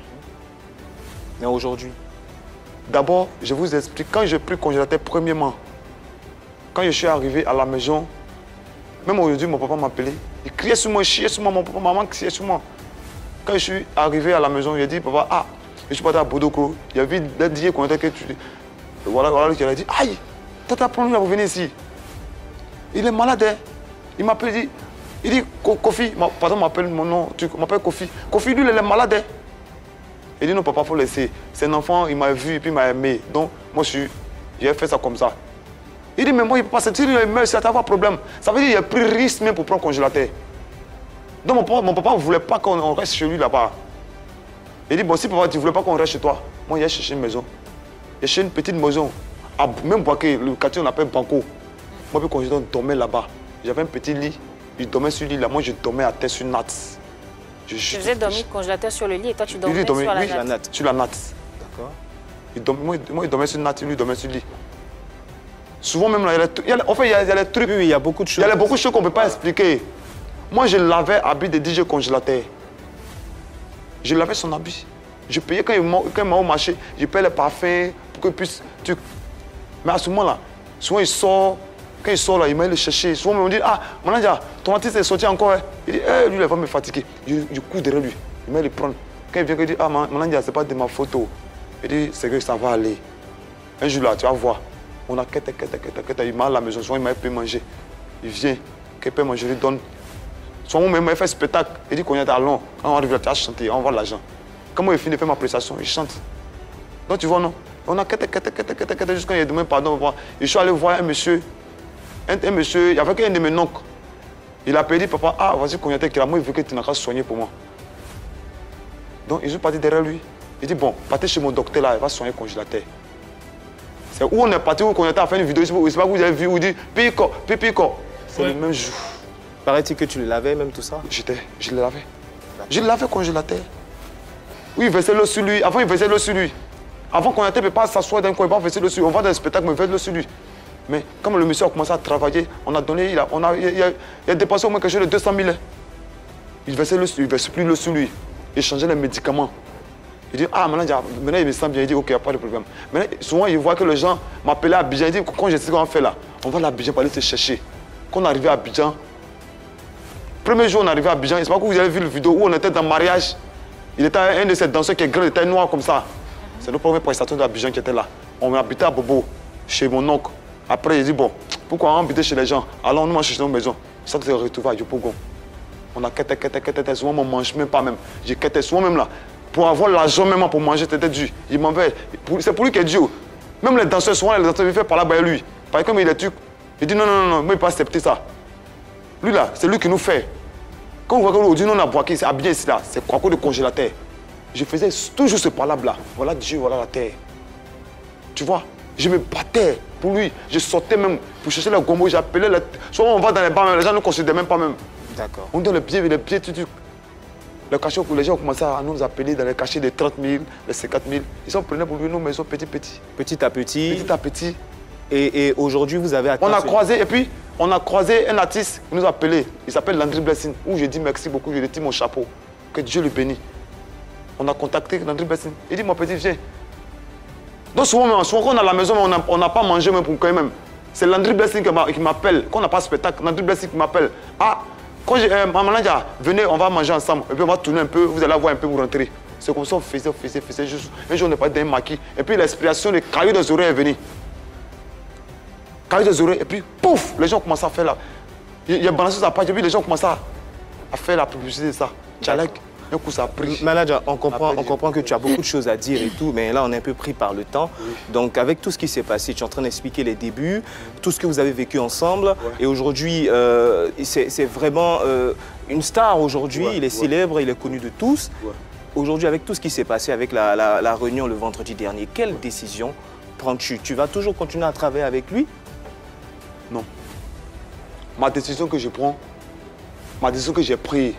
Mais aujourd'hui? D'abord, je vous explique, quand j'ai pris Congélateur, premièrement, quand je suis arrivé à la maison, même aujourd'hui, mon papa m'a appelé. Il criait sur moi, il chiait sur moi, mon papa, maman criait sur moi. Quand je suis arrivé à la maison, j'ai dit, papa, ah, je suis parti à Bodoko. Il y avait des DJ qu'on était que tu... Voilà, il a dit, aïe, tata, prends-le pour venir ici. Il est malade, hein. Il m'appelle, il dit, Kofi, pardon, m'appelle mon nom, tu m'appelles Kofi. Kofi, lui, il est malade, hein. Il dit, non, papa, il faut laisser. C'est un enfant, il m'a vu et puis il m'a aimé. Donc, moi, j'ai fait ça comme ça. Il dit, mais moi, il ne peut pas se tirer, il meurt, ça n'a pas de problème. Ça veut dire qu'il a pris risque même pour prendre Congélateur. Donc, mon papa ne voulait pas qu'on reste chez lui là-bas. Il dit, bon, si papa, tu ne voulais pas qu'on reste chez toi, moi, il a cherché une maison. Il a cherché une petite maison. Même Boaké, le quartier, on appelle Banco. Moi, puis Congélateur, on dormait là-bas. J'avais un petit lit. Il dormait sur le lit là. Moi, je dormais à terre sur une natte. Tu faisais dormir Congélateur sur le lit et toi, tu dormais sur la natte. Sur la natte. D'accord. Moi, il dormait sur une natte, lui, il dormait sur le lit. Souvent même, là, il y a les trucs. Oui, il y a beaucoup de choses. Il y a beaucoup de choses qu'on ne peut pas expliquer. Moi, je lavais habit de DJ Congélateur. Je lavais son habit. Je payais quand il m'a au marché, je payais les parfums pour qu'il puisse... Mais à ce moment-là, souvent il sort, quand il sort là, il m'a le chercher. Souvent, on me dit, ah, manager, ton artiste est sorti encore. Hein. Il dit, lui, il va me fatiguer. Je cours derrière lui, il m'a le prendre. Quand il vient, il dit, ah, manager, ce n'est pas de ma photo. Il dit, c'est que ça va aller. Un jour là, tu vas voir. On a quête, il m'a à la maison, souvent il m'a fait manger. Il vient, quand il peut manger, je lui donne. Souvent, il m'a fait spectacle. Il dit qu'on est à Londres. Quand on arrive là, tu vas chanter, on voit l'argent. Quand moi, il finit de faire ma prestation, il chante. Donc, tu vois, non? On a quête, jusqu'à il a demandé pardon. Je suis allé voir un monsieur. Un monsieur, il y avait qu'un de mes oncles. Il a dit, papa, ah, vas-y, qu'on était là, moi, il veut que tu n'as qu'à soigner pour moi. Donc, ils sont partis derrière lui. Il dit, bon, partez chez mon docteur là, il va soigner Congélateur. C'est où on est parti, où on était à faire une vidéo, je ne sais pas où vous avez vu, où il dit, pico. C'est le même jour. Paraît-il que tu le lavais, même tout ça? Je le lavais. Je le lavais Congélateur. Oui, il versait l'eau sur lui. Avant, il versait l'eau sur lui. Avant qu'on ne peut pas s'asseoir d'un coin, il va verser l'eau sur lui. On va dans le spectacle, mais il verse l'eau sur lui. Mais comme le monsieur a commencé à travailler, on a donné, il a dépensé au moins quelque chose de 200 000. Il versait l'eau sur lui, il ne verse plus l'eau sur lui. Il changeait les médicaments. Il dit, ah, maintenant il me sent bien. Il dit, ok, il n'y a pas de problème. Maintenant, souvent, il voit que les gens m'appelaient à Abidjan. Il dit, quand je sais qu'on fait là, on va à Abidjan pour aller te chercher. Quand on est arrivé à Abidjan, premier jour, on est arrivé à Abidjan, je ne sais pas que vous avez vu la vidéo où on était dans le mariage. Il était un de ces danseurs qui est grand, il était noir comme ça. C'est notre première prestation d'Abidjan qui était là. On habitait à Bobo, chez mon oncle. Après, il dit, bon, pourquoi on habitait chez les gens? Alors, nous, on cherchait nos maisons. Ça se retrouve à Yopougon. On a quitté, souvent, on ne mange même pas même. J'ai quitté souvent même là. Pour avoir l'argent même pour manger, c'était dur. Il m'en veut. C'est pour lui qui est dur. Même les danseurs, souvent, les danseurs, il fait par là-bas lui. Parce que comme il est turc, il dit non, non, non, moi, il ne peut pas accepter ça. Lui là, c'est lui qui nous fait. Quand on voit qu'aujourd'hui, on a boité, c'est habillé ici là, c'est quoi de congélateur. Je faisais toujours ce palabre là. Voilà Dieu, voilà la terre. Tu vois, je me battais pour lui. Je sortais même pour chercher le gombo, j'appelais. Soit on va dans les bars, les gens ne considèrent même pas même. D'accord. On donne les pieds, tout. Le cachet, les gens ont commencé à nous appeler dans les cachets de 30 000, de 50 000. Ils ont pris pour lui nos maisons petit. Petit à petit. Petit à petit. Et aujourd'hui, vous avez atteint... On a croisé, et puis, on a croisé un artiste qui nous a appelé. Il s'appelle Landry Blessing, où je dis merci beaucoup, je lui dis mon chapeau. Que Dieu le bénisse. On a contacté Landry Blessing. Il dit, mon petit, viens. Donc souvent, quand on est à la maison, on n'a pas mangé même pour quand même. C'est Landry Blessing qui m'appelle. Quand on n'a pas de spectacle, Landry Blessing qui m'appelle. Ah, quand ma manager, venez, on va manger ensemble. Et puis on va tourner un peu, vous allez avoir un peu pour rentrer. C'est comme ça, on faisait juste. Un jour, on n'est pas d'un maquis. Et puis l'inspiration des cailloux des oreilles est venue. Cailloux des oreilles, et puis pouf, les gens commencent à faire là. Il y a balancé sa page, et puis les gens commencent à faire la publicité de ça. Tchalek. Un coup, ça a pris. Manager, on comprend que tu as beaucoup de choses à dire et tout, mais là, on est un peu pris par le temps. Oui. Donc, avec tout ce qui s'est passé, tu es en train d'expliquer les débuts, tout ce que vous avez vécu ensemble. Ouais. Et aujourd'hui, c'est vraiment une star aujourd'hui. Ouais. Il est célèbre, il est connu de tous. Ouais. Aujourd'hui, avec tout ce qui s'est passé, avec la réunion le vendredi dernier, quelle décision prends-tu? Tu vas toujours continuer à travailler avec lui? Non. Ma décision que je prends, ma décision que j'ai prise,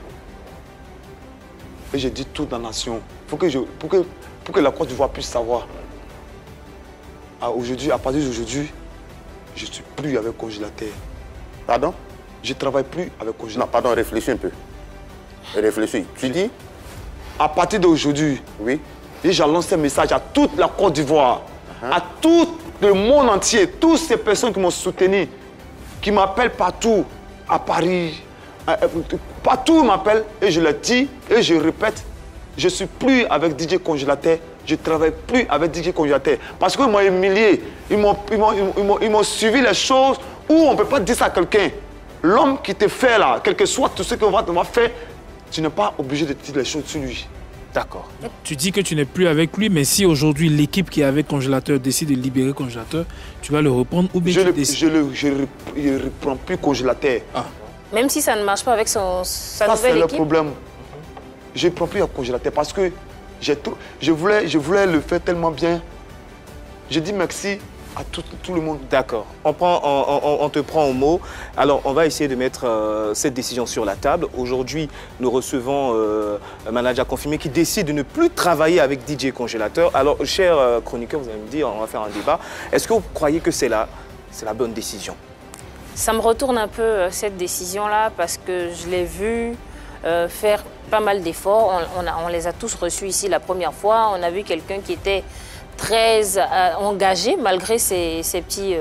et j'ai dit toute la nation, pour que la Côte d'Ivoire puisse savoir. Aujourd'hui, à partir d'aujourd'hui, je ne suis plus avec Congélateur. Pardon? Je ne travaille plus avec Congélateur. Non, pardon, réfléchis un peu. Réfléchis. Tu dis? À partir d'aujourd'hui, oui. J'ai lancé un message à toute la Côte d'Ivoire, à tout le monde entier, toutes ces personnes qui m'ont soutenu, qui m'appellent partout, à Paris, partout ils m'appellent et je le dis et je répète, je ne suis plus avec DJ Congélateur, je ne travaille plus avec DJ Congélateur. Parce qu'ils m'ont humilié, ils m'ont suivi les choses où on ne peut pas dire ça à quelqu'un. L'homme qui te fait là, quel que soit tout ce qu'on va faire, tu n'es pas obligé de dire les choses sur lui. D'accord. Tu dis que tu n'es plus avec lui, mais si aujourd'hui l'équipe qui est avec Congélateur décide de libérer Congélateur, tu vas le reprendre ou bien je ne reprends plus Congélateur. Ah. Même si ça ne marche pas avec sa nouvelle équipe? Ça, c'est le problème. Je ne prends plus un Congélateur parce que je voulais le faire tellement bien. Je dis merci à tout le monde. D'accord. On te prend au mot. Alors, on va essayer de mettre cette décision sur la table. Aujourd'hui, nous recevons un manager confirmé qui décide de ne plus travailler avec DJ Congélateur. Alors, cher chroniqueur, vous allez me dire, on va faire un débat. Est-ce que vous croyez que c'est la bonne décision? Ça me retourne un peu cette décision-là parce que je l'ai vu faire pas mal d'efforts. On les a tous reçus ici la première fois. On a vu quelqu'un qui était très engagé malgré ses petits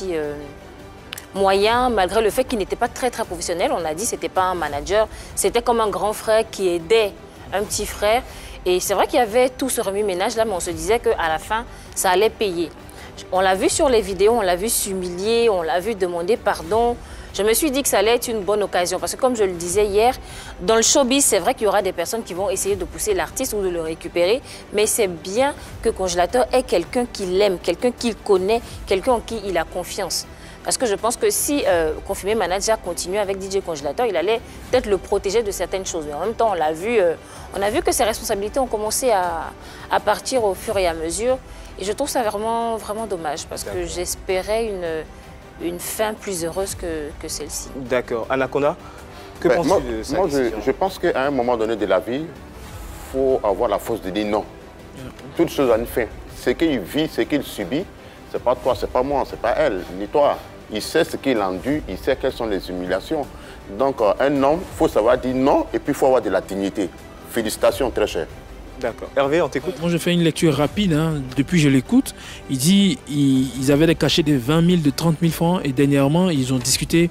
moyens, malgré le fait qu'il n'était pas très professionnel. On a dit que ce n'était pas un manager, c'était comme un grand frère qui aidait un petit frère. Et c'est vrai qu'il y avait tout ce remue-ménage là, mais on se disait qu'à la fin, ça allait payer. On l'a vu sur les vidéos, on l'a vu s'humilier, on l'a vu demander pardon. Je me suis dit que ça allait être une bonne occasion parce que comme je le disais hier, dans le showbiz, c'est vrai qu'il y aura des personnes qui vont essayer de pousser l'artiste ou de le récupérer, mais c'est bien que Congélateur ait quelqu'un qui l'aime, quelqu'un qu'il connaît, quelqu'un en qui il a confiance. Parce que je pense que si Confirmé Manager continue avec DJ Congélateur, il allait peut-être le protéger de certaines choses. Mais en même temps, on a vu que ses responsabilités ont commencé à partir au fur et à mesure. Et je trouve ça vraiment, vraiment dommage parce que j'espérais une fin plus heureuse que celle-ci. D'accord. Anaconda, que penses-tu de ça? Moi, je pense qu'à un moment donné de la vie, il faut avoir la force de dire non. Toute chose a une fin. Ce qu'il vit, ce qu'il subit, ce n'est pas toi, ce n'est pas moi, ce n'est pas elle, ni toi. Il sait ce qu'il endure, il sait quelles sont les humiliations. Donc, un homme, il faut savoir dire non et puis il faut avoir de la dignité. Félicitations, très cher. D'accord. Hervé, on t'écoute. Moi, je fais une lecture rapide. Depuis, je l'écoute. Il dit qu'ils avaient des cachets de 20 000, de 30 000 francs. Et dernièrement, ils ont discuté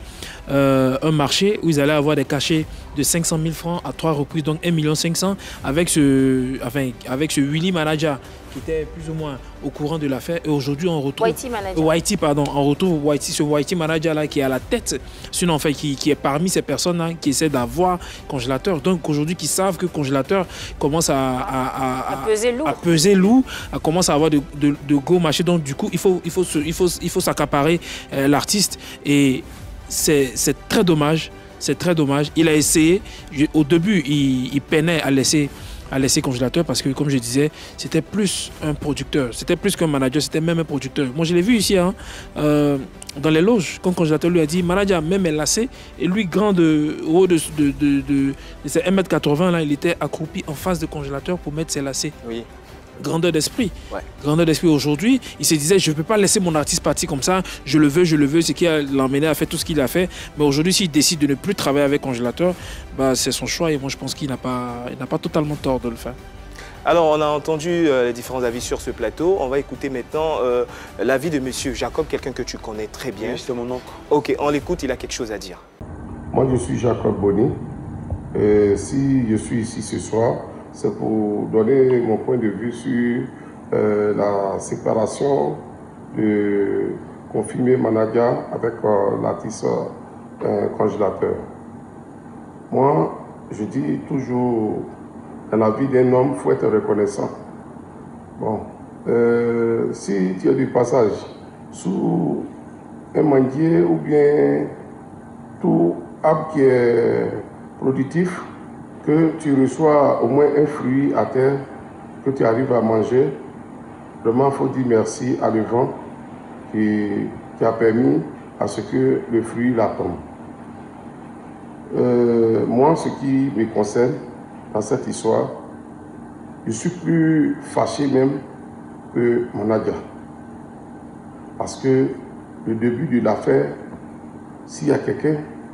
un marché où ils allaient avoir des cachets de 500 000 francs à 3 reprises, donc 1 500 000 avec ce Willy Manager qui était plus ou moins au courant de l'affaire. Et aujourd'hui, on retrouve... Whitey, pardon. On retrouve ce Whitey Manager-là qui est à la tête, sinon, en fait, qui est parmi ces personnes-là qui essaient d'avoir congélateur. Donc, aujourd'hui, qui savent que congélateur commence à peser lourd, commence à avoir de gros marchés. Donc, du coup, il faut s'accaparer l'artiste. Et c'est très dommage. C'est très dommage. Il a essayé. Au début, il peinait à laisser congélateur parce que, comme je disais, c'était plus un producteur. C'était plus qu'un manager, c'était même un producteur. Moi, je l'ai vu ici, hein, dans les loges, quand le congélateur lui a dit, manager, même est lassé. Et lui, grand de haut de ses 1,80 m, là, il était accroupi en face de congélateur pour mettre ses lacets. Oui. Grandeur d'esprit. Ouais. Grandeur d'esprit. Aujourd'hui, il se disait, je ne peux pas laisser mon artiste partir comme ça, je le veux, c'est qui l'a emmené à faire tout ce qu'il a fait. Mais aujourd'hui, s'il décide de ne plus travailler avec congélateur, bah, c'est son choix et moi je pense qu'il n'a pas totalement tort de le faire. Alors, on a entendu les différents avis sur ce plateau. On va écouter maintenant l'avis de monsieur Jacob, quelqu'un que tu connais très bien. Oui, c'est mon oncle. Ok, on l'écoute, il a quelque chose à dire. Moi, je suis Jacob Bonny. Si je suis ici ce soir, c'est pour donner mon point de vue sur la séparation de Confirmé Manager avec l'artiste congélateur. Moi, je dis toujours, dans la vie d'un homme, il faut être reconnaissant. Bon, si tu as du passage sous un manguier ou bien tout arbre qui est productif, que tu reçois au moins un fruit à terre, que tu arrives à manger, vraiment il faut dire merci à le vent qui a permis à ce que le fruit la tombe. Moi, ce qui me concerne dans cette histoire, je suis plus fâché même que Manager. Parce que le début de l'affaire, s'il y a quelqu'un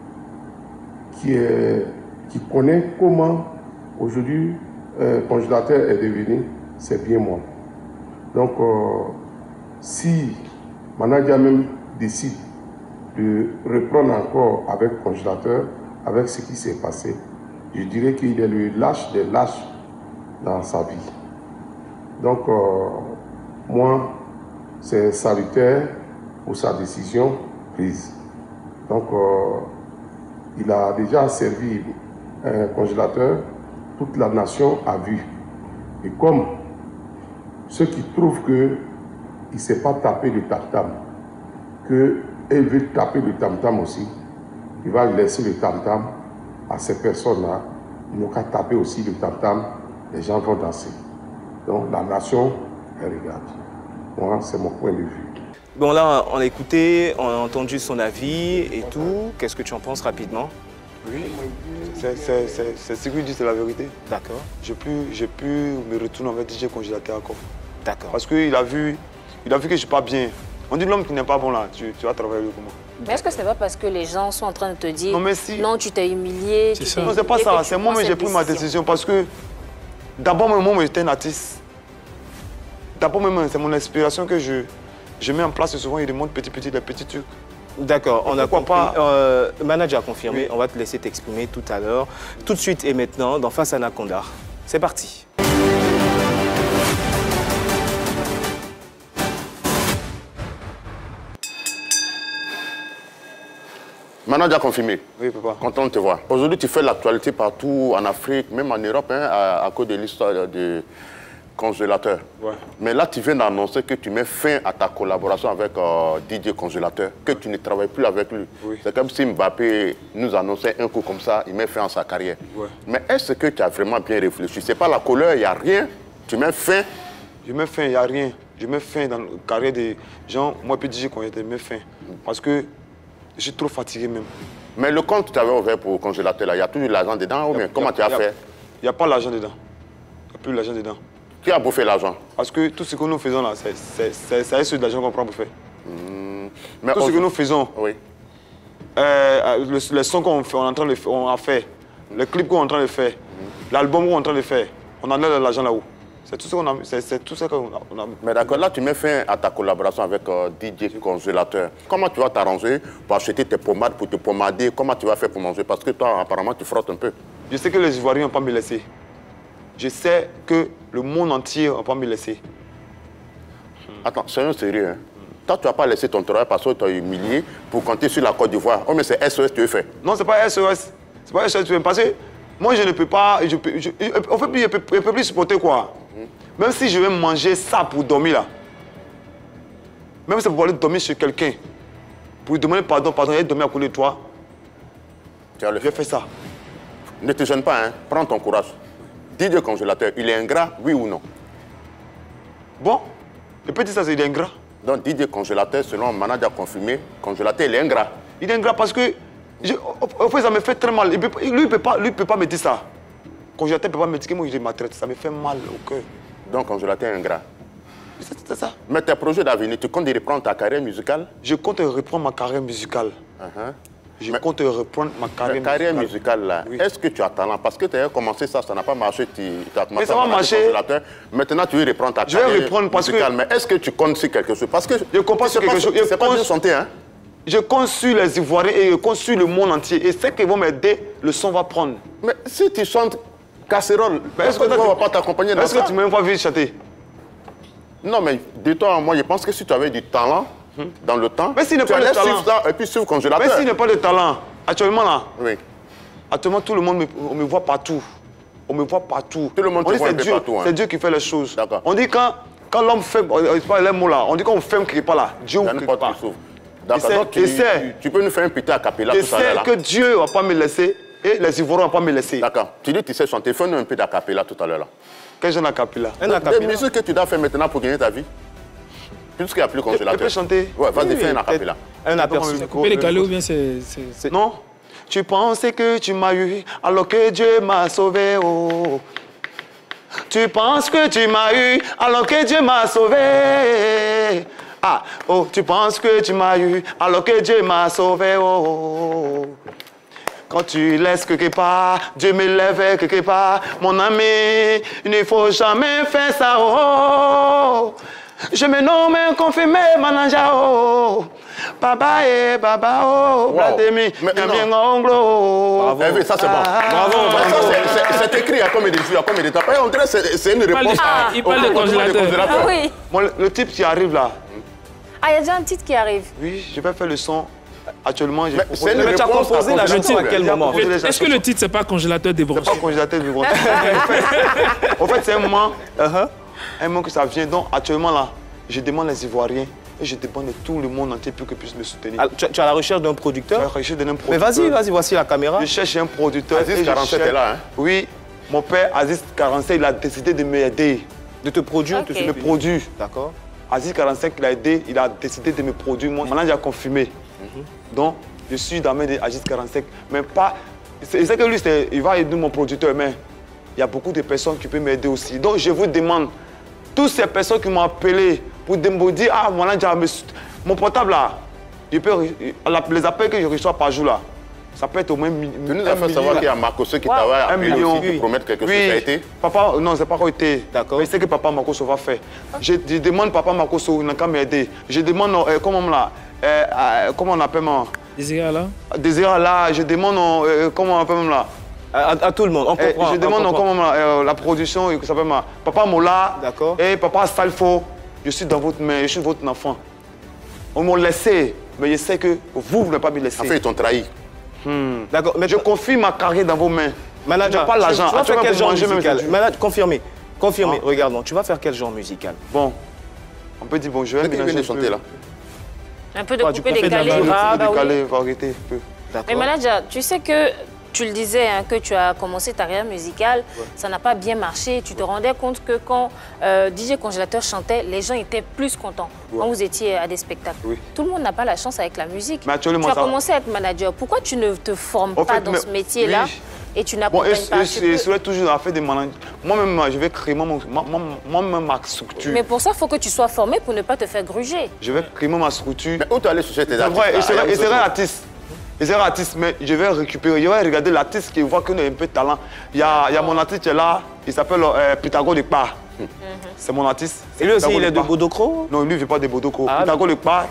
qui connaît comment aujourd'hui congélateur est devenu, c'est bien moi. Donc, si Manager même décide de reprendre encore avec congélateur, avec ce qui s'est passé, je dirais qu'il est le lâche des lâches dans sa vie. Donc, moi, c'est salutaire pour sa décision prise. Donc, il a déjà servi un congélateur, toute la nation a vu. Et comme ceux qui trouvent qu'il ne s'est pas tapé le tam-tam, qu'elle veut taper le tam-tam aussi, il va laisser le tam-tam à ces personnes-là. Ils n'ont qu'à taper aussi le tam-tam, les gens vont danser. Donc la nation, elle regarde. Moi, c'est mon point de vue. Bon, là, on a écouté, on a entendu son avis et tout. Qu'est-ce que tu en penses rapidement? Oui, c'est ce qu'il dit, c'est la vérité. D'accord. J'ai pu me retourner avec DJ Congélateur encore. D'accord. Parce qu'il a vu que je ne suis pas bien. On dit l'homme qui n'est pas bon là, tu vas travailler comment? Mais est-ce que ce n'est pas parce que les gens sont en train de te dire non, mais si... non, tu t'es humilié? Non, c'est pas ça. C'est moi-même j'ai pris ma décision parce que d'abord, moi, j'étais un artiste. D'abord, c'est mon inspiration que je mets en place et souvent, il demande les petits trucs. D'accord, on a compris. Manager confirmé, oui. On va te laisser t'exprimer tout à l'heure. Tout de suite et maintenant, dans Face Anaconda. C'est parti. Manager confirmé. Oui, papa. Content de te voir. Aujourd'hui, tu fais l'actualité partout en Afrique, même en Europe, hein, à cause de l'histoire du congélateur. Ouais. Mais là, tu viens d'annoncer que tu mets fin à ta collaboration avec DJ Congélateur, que tu ne travailles plus avec lui. Oui. C'est comme si Mbappé nous annonçait un coup comme ça, il met fin à sa carrière. Ouais. Mais est-ce que tu as vraiment bien réfléchi? C'est pas la couleur, il n'y a rien. Tu mets fin. Je mets fin, il n'y a rien. Je mets fin dans la carrière des gens. Moi, puis DJ Congélateur, je mets fin. Parce que je suis trop fatigué même. Mais le compte que tu avais ouvert pour le congélateur, il y a toujours l'argent dedans ou bien comment tu as fait? Il n'y a pas l'argent dedans. Il n'y a plus l'argent dedans. Qui a bouffé l'argent? Parce que tout ce que nous faisons là, c'est sur de l'argent qu'on prend pour faire. Mais tout ce que nous faisons, oui. Les sons qu'on fait, on a fait, les clips qu'on est en train de faire, l'album qu'on est en train de faire, on en a de l'argent là-haut. C'est tout ce qu'on a, c'est tout ce qu'on a. Mais d'accord, là tu mets fin à ta collaboration avec DJ Congélateur. Comment tu vas t'arranger pour acheter tes pommades, pour te pommader? Comment tu vas faire pour manger? Parce que toi, apparemment, tu frottes un peu. Je sais que les Ivoiriens ne vont pas me laisser. Je sais que le monde entier ne va pas me laisser. Attends, soyons sérieux. Hein? Toi, tu n'as pas laissé ton travail parce que tu as humilié pour compter sur la Côte d'Ivoire. Oh, mais c'est SOS que tu veux faire. Non, ce n'est pas SOS. C'est pas SOS que tu veux. Parce que moi, je ne peux pas. Je ne peux plus supporter quoi. Même si je vais manger ça pour dormir là. Même si c'est pour aller dormir chez quelqu'un. Pour lui demander pardon, il dormir à côté de toi. Je vais faire ça. Ne te gêne pas, hein. Prends ton courage. DJ Congélateur, il est ingrat, oui ou non? Bon, je peux dire ça, il est ingrat. Donc DJ Congélateur, selon un manager confirmé, Congélateur, il est ingrat. Il est ingrat parce que, au fait, ça me fait très mal. Lui, il ne peut pas me dire ça. Congélateur ne peut pas me dire que moi, je maltraite. Ça me fait mal au cœur. Donc Congélateur est ingrat. C'est ça. Mais tes projets d'avenir, tu comptes reprendre ta carrière musicale? Je compte reprendre ma carrière musicale. Je compte reprendre ma carrière musicale. Là, oui. Est-ce que tu as talent? Parce que tu as commencé ça n'a pas marché. Tu as commencé mais ça va marcher. Maintenant, tu veux reprendre ta carrière musicale. Je vais reprendre parce musicale. Mais est-ce que tu comptes sur quelque chose? Parce que je compte sur quelque chose. C'est pas bien santé, hein? Je compte sur les Ivoiriens et je compte sur le monde entier. Et c'est qu'ils vont m'aider, le son va prendre. Mais si tu chantes casserole, est-ce que tu ne vas pas t'accompagner dans ça? Est-ce que tu m'as même pas vu chanter? Non, mais dis-toi, moi, je pense que si tu avais du talent, dans le temps, mais s'il n'est pas de talent, et puis suivre Congélateur. Mais s'il n'est pas de talent, actuellement là, oui. Actuellement tout le monde me voit partout. On me voit partout. Tout le monde te voit partout. C'est Dieu qui fait les choses. D'accord. On dit quand l'homme fait, pas les mots là, on dit qu'on ferme quelque part là, Dieu ouvre quelque part. D'accord, tu peux nous faire un petit acapella tout à l'heure là. Je sais que Dieu ne va pas me laisser et les Ivoiriens ne vont pas me laisser. D'accord. Tu dis que tu sais chanter, fais-nous un peu d'acapella tout à l'heure là. Quel genre d'acapella? Des musiques que tu dois faire maintenant pour gagner ta vie. Puisqu'il n'y a plus Congélateur. Tu peux chanter? Ouais, vas-y, fais un acapella. Un aperçu. Tu peux les caler ou bien c'est... Non. Tu pensais que tu m'as eu alors que Dieu m'a sauvé, oh. Tu penses que tu m'as eu alors que Dieu m'a sauvé. Ah, oh, tu penses que tu m'as eu alors que Dieu m'a sauvé, oh. Quand tu laisses quelque part, Dieu me lève quelque part. Mon ami, il ne faut jamais faire ça, oh. Je me nomme confirmé manager, oh. Baba et baba, oh. Blademi, bien anglo. Bravo. Ça c'est bon. Bravo. C'est écrit à combien de jours, à combien de temps? On dirait que c'est une réponse à... Il parle de Congélateur. Ah oui. Le type qui arrive là. Ah, il y a déjà un titre qui arrive. Oui, je vais faire le son. Actuellement, j'ai proposé. Mais tu as composé la chanson à quel moment? Est-ce que le titre, c'est pas Congélateur débranché? C'est pas Congélateur débranché. En fait, c'est un moment que ça vient. Donc, actuellement, là, je demande les Ivoiriens et je demande tout le monde entier pour qu'ils puissent me soutenir. Tu es à la recherche d'un producteur? À la recherche d'un producteur. Mais vas-y, voici la caméra. Je cherche un producteur. Aziz 47 est là, hein? Oui, mon père, Aziz 47, il a décidé de m'aider. De te produire? De me produire. D'accord. Aziz 45, il a aidé, il a décidé de me produire. Mon manager a confirmé. Donc, je suis dans mes Aziz 45, mais pas... C'est que lui, il va aider mon producteur, mais il y a beaucoup de personnes qui peuvent m'aider aussi. Donc, je vous demande, toutes ces personnes qui m'ont appelé pour me dire, ah, mon portable là, les appels que je reçois par jour là, ça peut être au moins Tu nous as fait savoir qu'il y a Makoso qui travaille à appelé aussi pour promettre quelque chose. Ça a été? Papa, non, c'est pas encore été. D'accord. Mais c'est que papa Makoso va faire. Je demande papa Makoso, il n'a qu'à m'aider. Je demande, comment on appelle moi? Désiré là? Désiré là, je demande, comment on appelle là? À tout le monde, on comprend. Je demande comment la production, ça s'appelle papa Mola et papa Salfo. Je suis dans votre main, je suis votre enfant. On m'a laissé, mais je sais que vous ne voulez pas me laisser. En fait, ils t'ont trahi. D'accord, mais je confie ma carrière dans vos mains. Manager, pas l'argent. Tu vas faire quel genre musical? Manager, confirmez. Confirmez, regardons. Tu vas faire quel genre musical? Bon, on peut dire bon, je vais mélanger chanter là. Un peu de coupé décalé. Décalé, variété, un peu. Mais manager, tu sais que tu le disais, hein, que tu as commencé ta carrière musicale, ça n'a pas bien marché. Tu te rendais compte que quand DJ Congélateur chantait, les gens étaient plus contents quand vous étiez à des spectacles. Tout le monde n'a pas la chance avec la musique. Mais tu as commencé à être manager. Pourquoi tu ne te formes pas dans ce métier-là et tu n'accompagnes pas? Je serais toujours à faire des managers. Moi-même, je vais créer moi-même ma structure. Mais pour ça, il faut que tu sois formé pour ne pas te faire gruger. Je vais créer ma structure. Mais où tu allais chercher tes artistes? C'est vrai, et c'est un artiste. Il est artiste, mais je vais récupérer, je vais regarder l'artiste qui voit qu'il a un peu de talent. Il y a mon artiste qui est là, il s'appelle Pythagore de Par. C'est mon artiste. Et lui aussi, il est de Bodokro? Non, lui, il ne vit pas de Bodokro. Pythagore Lekpa,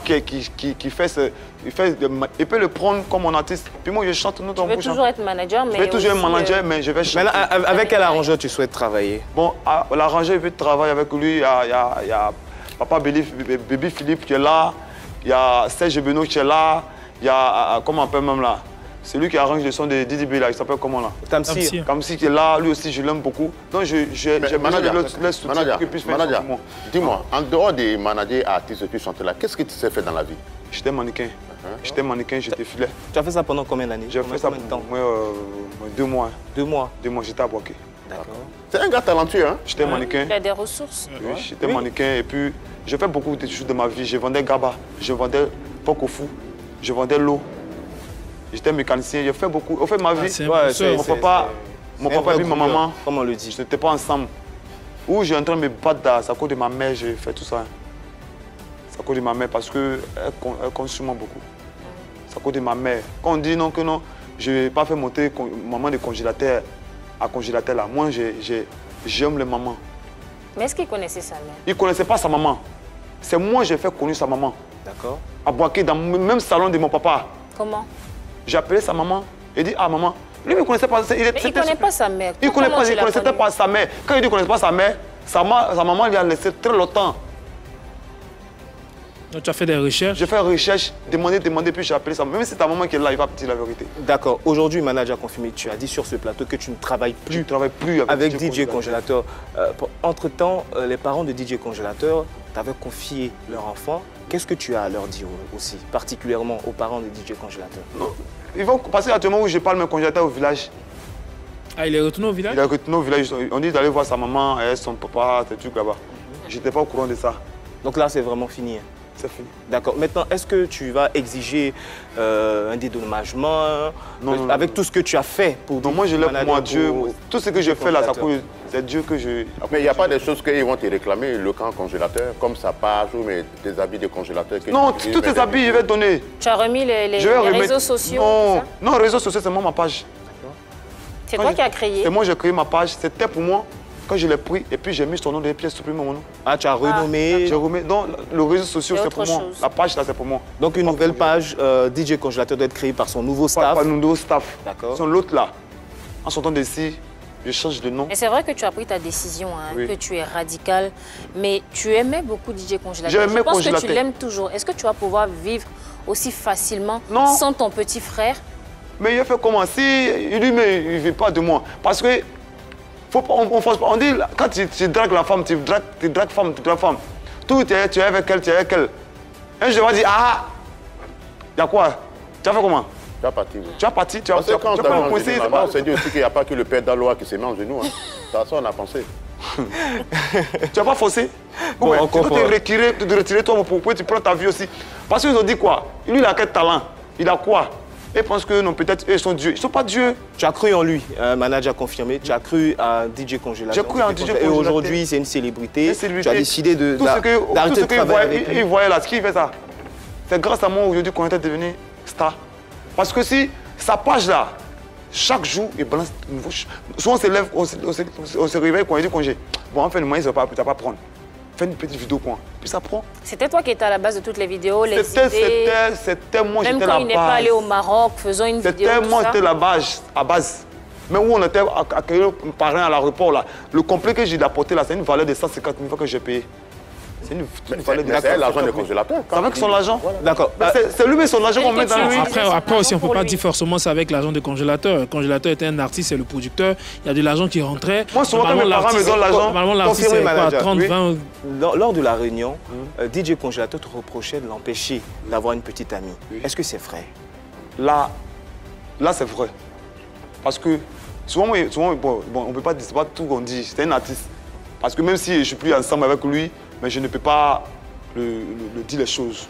il peut le prendre comme mon artiste. Puis moi, je chante. Tu veux toujours être manager, mais je vais toujours être manager, mais je vais chanter. Maintenant, avec quel arrangeur tu souhaites travailler? Bon, l'arrangeur, il veut travailler avec lui. Il y a Papa Baby Philippe qui est là. Il y a Serge Benoît qui est là. Il y a, comment on appelle même là? C'est lui qui arrange le son de Didi B, là. Il s'appelle comment là? Tamsi qui est là. Lui aussi, je l'aime beaucoup. Donc, j'ai besoin de le soutien qu'il puisse faire pour moi. Dis-moi, en dehors des managers artistes que tu chantes là, qu'est-ce que tu sais faire dans la vie? J'étais mannequin. J'étais mannequin, j'étais filet. Tu as fait ça pendant combien d'années? J'ai fait ça pendant 2 mois. 2 mois? 2 mois, j'étais à Boaké. D'accord. C'est un gars talentueux, hein? J'étais mannequin. Il a des ressources. Oui, j'étais mannequin et puis j'ai fait beaucoup de choses de ma vie. Je vendais gaba, je vendais pokofu, je vendais l'eau. J'étais mécanicien, j'ai fait beaucoup. Au fait, ma vie, mon papa et ma maman, comment on le dit, je n'étais pas ensemble. Où j'ai en train de me battre, c'est à cause de ma mère, j'ai fait tout ça. C'est à cause de ma mère parce qu'elle consomme beaucoup. C'est à cause de ma mère. Quand on dit non, que non, je n'ai pas fait monter maman de congélateur à congélateur là. Moi, j'aime les mamans. Mais est-ce qu'il connaissait sa mère? Il ne connaissait pas sa maman. C'est moi qui j'ai fait connaître sa maman. D'accord. À Boaké, dans le même salon de mon papa. Comment? J'ai appelé sa maman et dit, ah maman, lui il ne connaissait pas. Mais il ne connaît pas sa mère. Il ne connaissait pas sa mère. Quand il dit qu'il ne connaissait pas sa mère, sa maman lui a laissé très longtemps. Donc tu as fait des recherches? J'ai fait des recherches, demandé, puis j'ai appelé sa maman. Même si ta maman qui est là, il va te dire la vérité. D'accord. Aujourd'hui, manager confirmé, tu as dit sur ce plateau que tu ne travailles plus, avec DJ Congélateur. Entre-temps, les parents de DJ Congélateur t'avaient confié leur enfant. Qu'est-ce que tu as à leur dire aussi, particulièrement aux parents de DJ Congélateur? Non. Ils vont passer à tout moment où je parle de mon congélateur au village. Ah, il est retourné au village? Il est retourné au village. On dit d'aller voir sa maman et son papa, ces trucs là-bas. Je n'étais pas au courant de ça. Donc là, c'est vraiment fini? C'est fini. D'accord. Maintenant, est-ce que tu vas exiger un dédommagement avec tout ce que tu as fait pour... Non, moi je lève pour moi Dieu. Tout ce que j'ai fait là, c'est Dieu que je... Mais il n'y a pas des choses qu'ils vont te réclamer, le camp congélateur, comme sa page ou des habits de congélateur. Non, tous tes habits, je vais te donner. Tu as remis les réseaux sociaux? Non, réseaux sociaux, c'est moi ma page. C'est toi qui as créé? C'est moi qui ai créé ma page. C'était pour moi. Quand je l'ai pris, et puis j'ai mis son nom des pièces, supprimé mon nom. Ah, tu as renommé? J'ai remis. Non, le réseau social, c'est pour moi. La page, là, c'est pour moi. Donc, une nouvelle page DJ Congélateur doit être créée par son nouveau staff? Par mon nouveau staff. D'accord. Son l'autre, là. En sortant d'ici, je change de nom. Et c'est vrai que tu as pris ta décision, hein, oui, que tu es radical, mais tu aimais beaucoup DJ Congélateur. Je pense que tu l'aimes toujours. Est-ce que tu vas pouvoir vivre aussi facilement sans ton petit frère? Mais il a fait comment? Si il dit, mais il ne vit pas de moi. Parce que on dit, quand tu dragues la femme, tu dragues femme. Tout, tu es avec elle, Un jour, je vais dire, ah, il y a quoi? Tu as fait comment? Tu as parti. Oui. Tu as parti, tu as pas coincé. On s'est dit aussi qu'il n'y a pas que le père d'Aloa qui se met en genoux. Hein. C'est à ça qu'on a pensé. Tu n'as pas forcé? Bon, ouais, tu dois te retirer toi pour tu prends ta vie aussi. Parce qu'ils ont dit quoi? Lui, il a quel talent? Il a quoi? Et pense que non, peut-être ils sont Dieu. Ils ne sont pas Dieu. Tu as cru en lui, un manager confirmé. Tu as cru à DJ Congélateur. J'ai cru en DJ Congélateur. Et aujourd'hui, c'est une célébrité. Tu as décidé d'arrêter de travailler avec lui. Il voyait là, ce qu'il fait ça. C'est grâce à moi aujourd'hui qu'on est devenu star. Parce que si sa page là, chaque jour, il balance une nouveau. Souvent on se lève, on se réveille quand il dit congé. Bon, on fait le moyen, ça ne va pas prendre. Fais une petite vidéo, quoi. Puis ça prend. C'était toi qui étais à la base de toutes les vidéos, les idées. C'était moi, j'étais la base. Même quand il n'est pas allé au Maroc, faisant une vidéo. C'était moi, j'étais la base, à base. Mais où on était accueillis par un à l'aéroport, là. Le complet que j'ai apporté, là, c'est une valeur de 150 000 fois que j'ai payé. C'est une valeur de... C'est l'argent des congélateurs. C'est avec son argent. D'accord. C'est lui, mais son argent qu'on met dans lui. Après aussi, on ne peut pas dire forcément c'est avec l'argent des congélateurs. Le congélateur était un artiste, c'est le producteur. Il y a de l'argent qui rentrait. Moi, souvent, quand mes parents me donnent l'argent, normalement, l'artiste, c'est quoi, 30, 20... Lors de la réunion, DJ Congélateur te reprochait de l'empêcher d'avoir une petite amie. Est-ce que c'est vrai? Là, c'est vrai. Parce que souvent bon, on ne peut pas dire, c'est pas tout qu'on dit. C'est un artiste. Parce que même si je ne suis plus ensemble avec lui, mais je ne peux pas le dire les choses.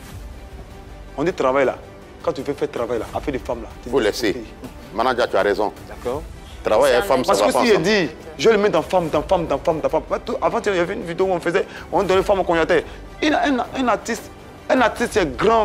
On dit travail là. Quand tu veux faire travail là, affaire des femmes là. Il faut laisser. Manager, tu as raison. D'accord. Travail et femme, ça va pas ensemble. Parce que s'il dit, je le mets dans femme. Avant, il y avait une vidéo où on donnait femme au congélateur. Un artiste c'est grand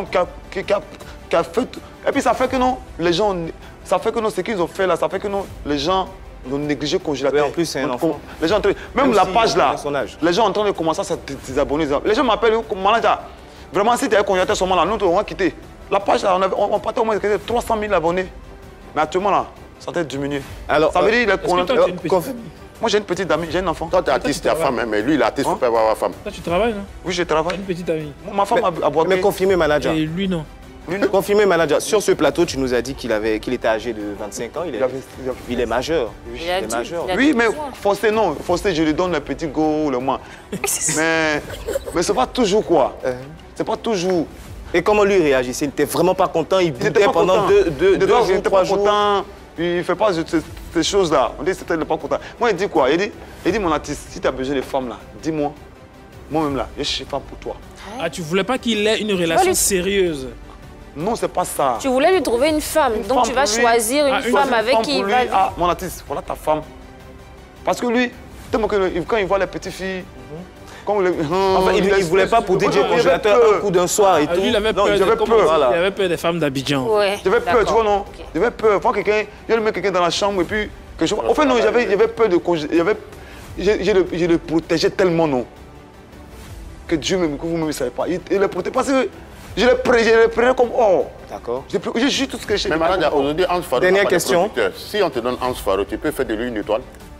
qui a fait. Et puis ça fait que non, les gens, ça fait que non, ce qu'ils ont fait là, ça fait que non, les gens Ils ont négligé le congélateur. Oui, en plus, c'est un enfant. Les gens, même la page là, les gens sont en train de commencer à se désabonner. Les gens m'appellent, manager, vraiment, si tu as un congélateur seulement là, nous, on va quitter. La page là, on partait au moins 300 000 abonnés. Mais actuellement là, ça a diminué. Alors, ça veut dire moi, j'ai une petite amie, j'ai un enfant. Toi, tu es artiste, tu as femme, mais lui, il est artiste, tu peux avoir femme. Toi, tu travailles, non? Oui, je travaille. Une petite amie. Ma femme a boité. Mais confirmé, manager. Et lui, non. Confirmé, manager. Sur ce plateau, tu nous as dit qu'il était âgé de 25 ans. Il est majeur. Il est majeur. Oui, mais Faustin, non. Faustin, je lui donne le petit go le mois. mais c'est pas toujours quoi. C'est pas toujours. Et comment lui réagissait? Il n'était vraiment pas content. Il boudait pendant deux jours, 3 jours. Il ne fait pas ces choses-là. On dit que c'était pas content. Moi, il dit quoi? Il dit, mon artiste, si tu as besoin de femmes là, dis-moi. Moi-même là, je suis femme pour toi. Ah, tu voulais pas qu'il ait une relation sérieuse? Non, c'est pas ça. Tu voulais lui trouver une femme, donc tu vas choisir une femme avec qui il va vivre. Ah, mon artiste, voilà ta femme. Parce que lui, quand il voit les petites filles, enfin, il ne voulait pas pour DJ Congélateur un coup d'un soir et tout. Lui, il avait peur. Il avait peur des femmes d'Abidjan. J'avais peur, tu vois, non? J'avais peur. Quand quelqu'un, il y a quelqu'un dans la chambre et puis... En fait, non, j'avais peur de Congélateur. Je le protégeais tellement, non? Que Dieu même, que vous-même ne savez pas. Il le protégeait parce que je le prenais comme or. D'accord. Je suis tout ce que je sais. Mais maintenant, aujourd'hui, Hans Faro, dernière question. Si on te donne Hans Faro, tu peux faire de lui une étoile?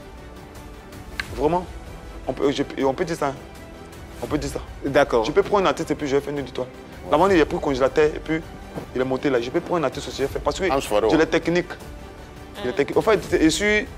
Vraiment? On peut dire ça. On peut dire ça. D'accord. Je peux prendre un artiste et puis je vais faire une étoile. D'abord, il a pris le congélateur et puis il est monté là. Je peux prendre un artiste aussi. Parce que j'ai les techniques. En fait, les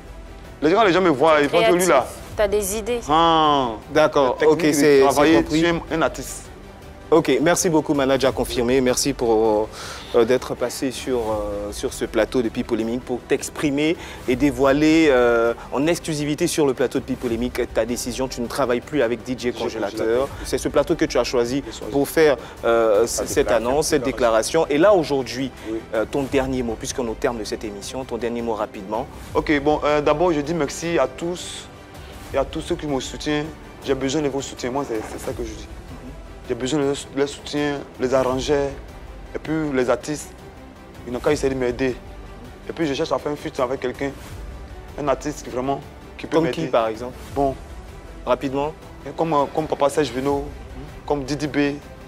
gens me voient, ils pensent que lui là. Tu as des idées. D'accord. Ok, c'est compris. Un artiste. Ok, merci beaucoup, manager confirmé. Merci pour d'être passé sur ce plateau de Pipolémique pour t'exprimer et dévoiler en exclusivité sur le plateau de Pipolémique ta décision. Tu ne travailles plus avec DJ Congélateur. C'est ce plateau que tu as choisi pour faire cette annonce, cette déclaration. Et là, aujourd'hui, ton dernier mot, puisqu'on est au terme de cette émission, ton dernier mot rapidement. Ok, bon, d'abord, je dis merci à tous et à tous ceux qui me soutiennent. J'ai besoin de vos soutiens. Moi, c'est ça que je dis. J'ai besoin de leur soutien, les arrangeurs, et puis les artistes. Ils n'ont qu'à essayer de m'aider. Et puis je cherche à faire un feat avec quelqu'un, un artiste qui vraiment qui peut m'aider. Comme qui, par exemple? Bon. Rapidement. Comme Papa Serge Veno, comme Didi B,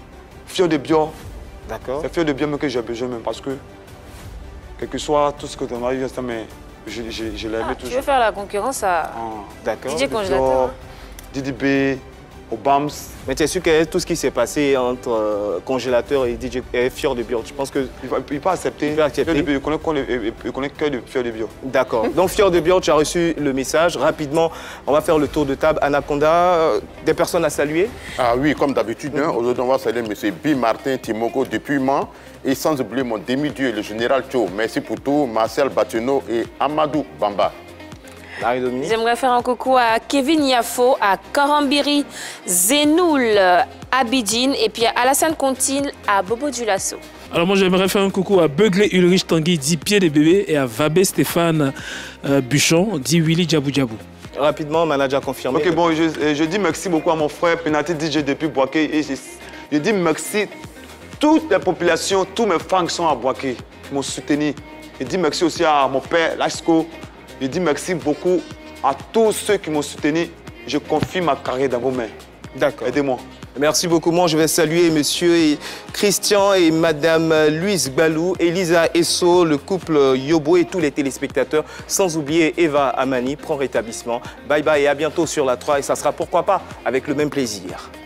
Fio de Bio. D'accord. C'est Fio de Bio que j'ai besoin même parce que, quel que soit tout ce que tu as eu, mais je l'ai aimé toujours. Tu veux faire la concurrence à DJ Congélateur? Didi B, Obams. Mais tu es sûr que tout ce qui s'est passé entre Congélateur et DJ Fior de Bio, je pense qu'il ne peut pas accepter. Il peut accepter. Il connaît que de Fior de Bio. D'accord. Donc Fior de Bio, tu as reçu le message. Rapidement, on va faire le tour de table. Anaconda, des personnes à saluer? Ah oui, comme d'habitude, aujourd'hui on va saluer M. B. Martin Timoko depuis Mans. Et sans oublier mon demi-dieu, le général Cho. Merci pour tout, Marcel Batino et Amadou Bamba. J'aimerais faire un coucou à Kevin Yafo, à Karambiri Zenoul Abidine et puis à Alassane Contine à Bobo Dulasso. Alors moi j'aimerais faire un coucou à Beuglé Ulrich Tanguy, dit Pied de Bébé, et à Vabé Stéphane Buchon, dit Willy Djabou Djabou. Rapidement, manager confirmé. Ok, bon, je dis merci beaucoup à mon frère Penati DJ depuis Boaké. Et je dis merci toutes les populations, tous mes fans qui sont à Boaké, qui m'ont soutenu. Je dis merci aussi à mon père, Lasco. Je dis merci beaucoup à tous ceux qui m'ont soutenu. Je confie ma carrière dans vos mains. D'accord. Aidez-moi. Merci beaucoup. Moi, je vais saluer monsieur Christian et madame Louise Balou, Elisa Esso, le couple Yobo et tous les téléspectateurs. Sans oublier Eva Amani. Prends rétablissement. Bye bye et à bientôt sur la 3. Et ça sera pourquoi pas avec le même plaisir.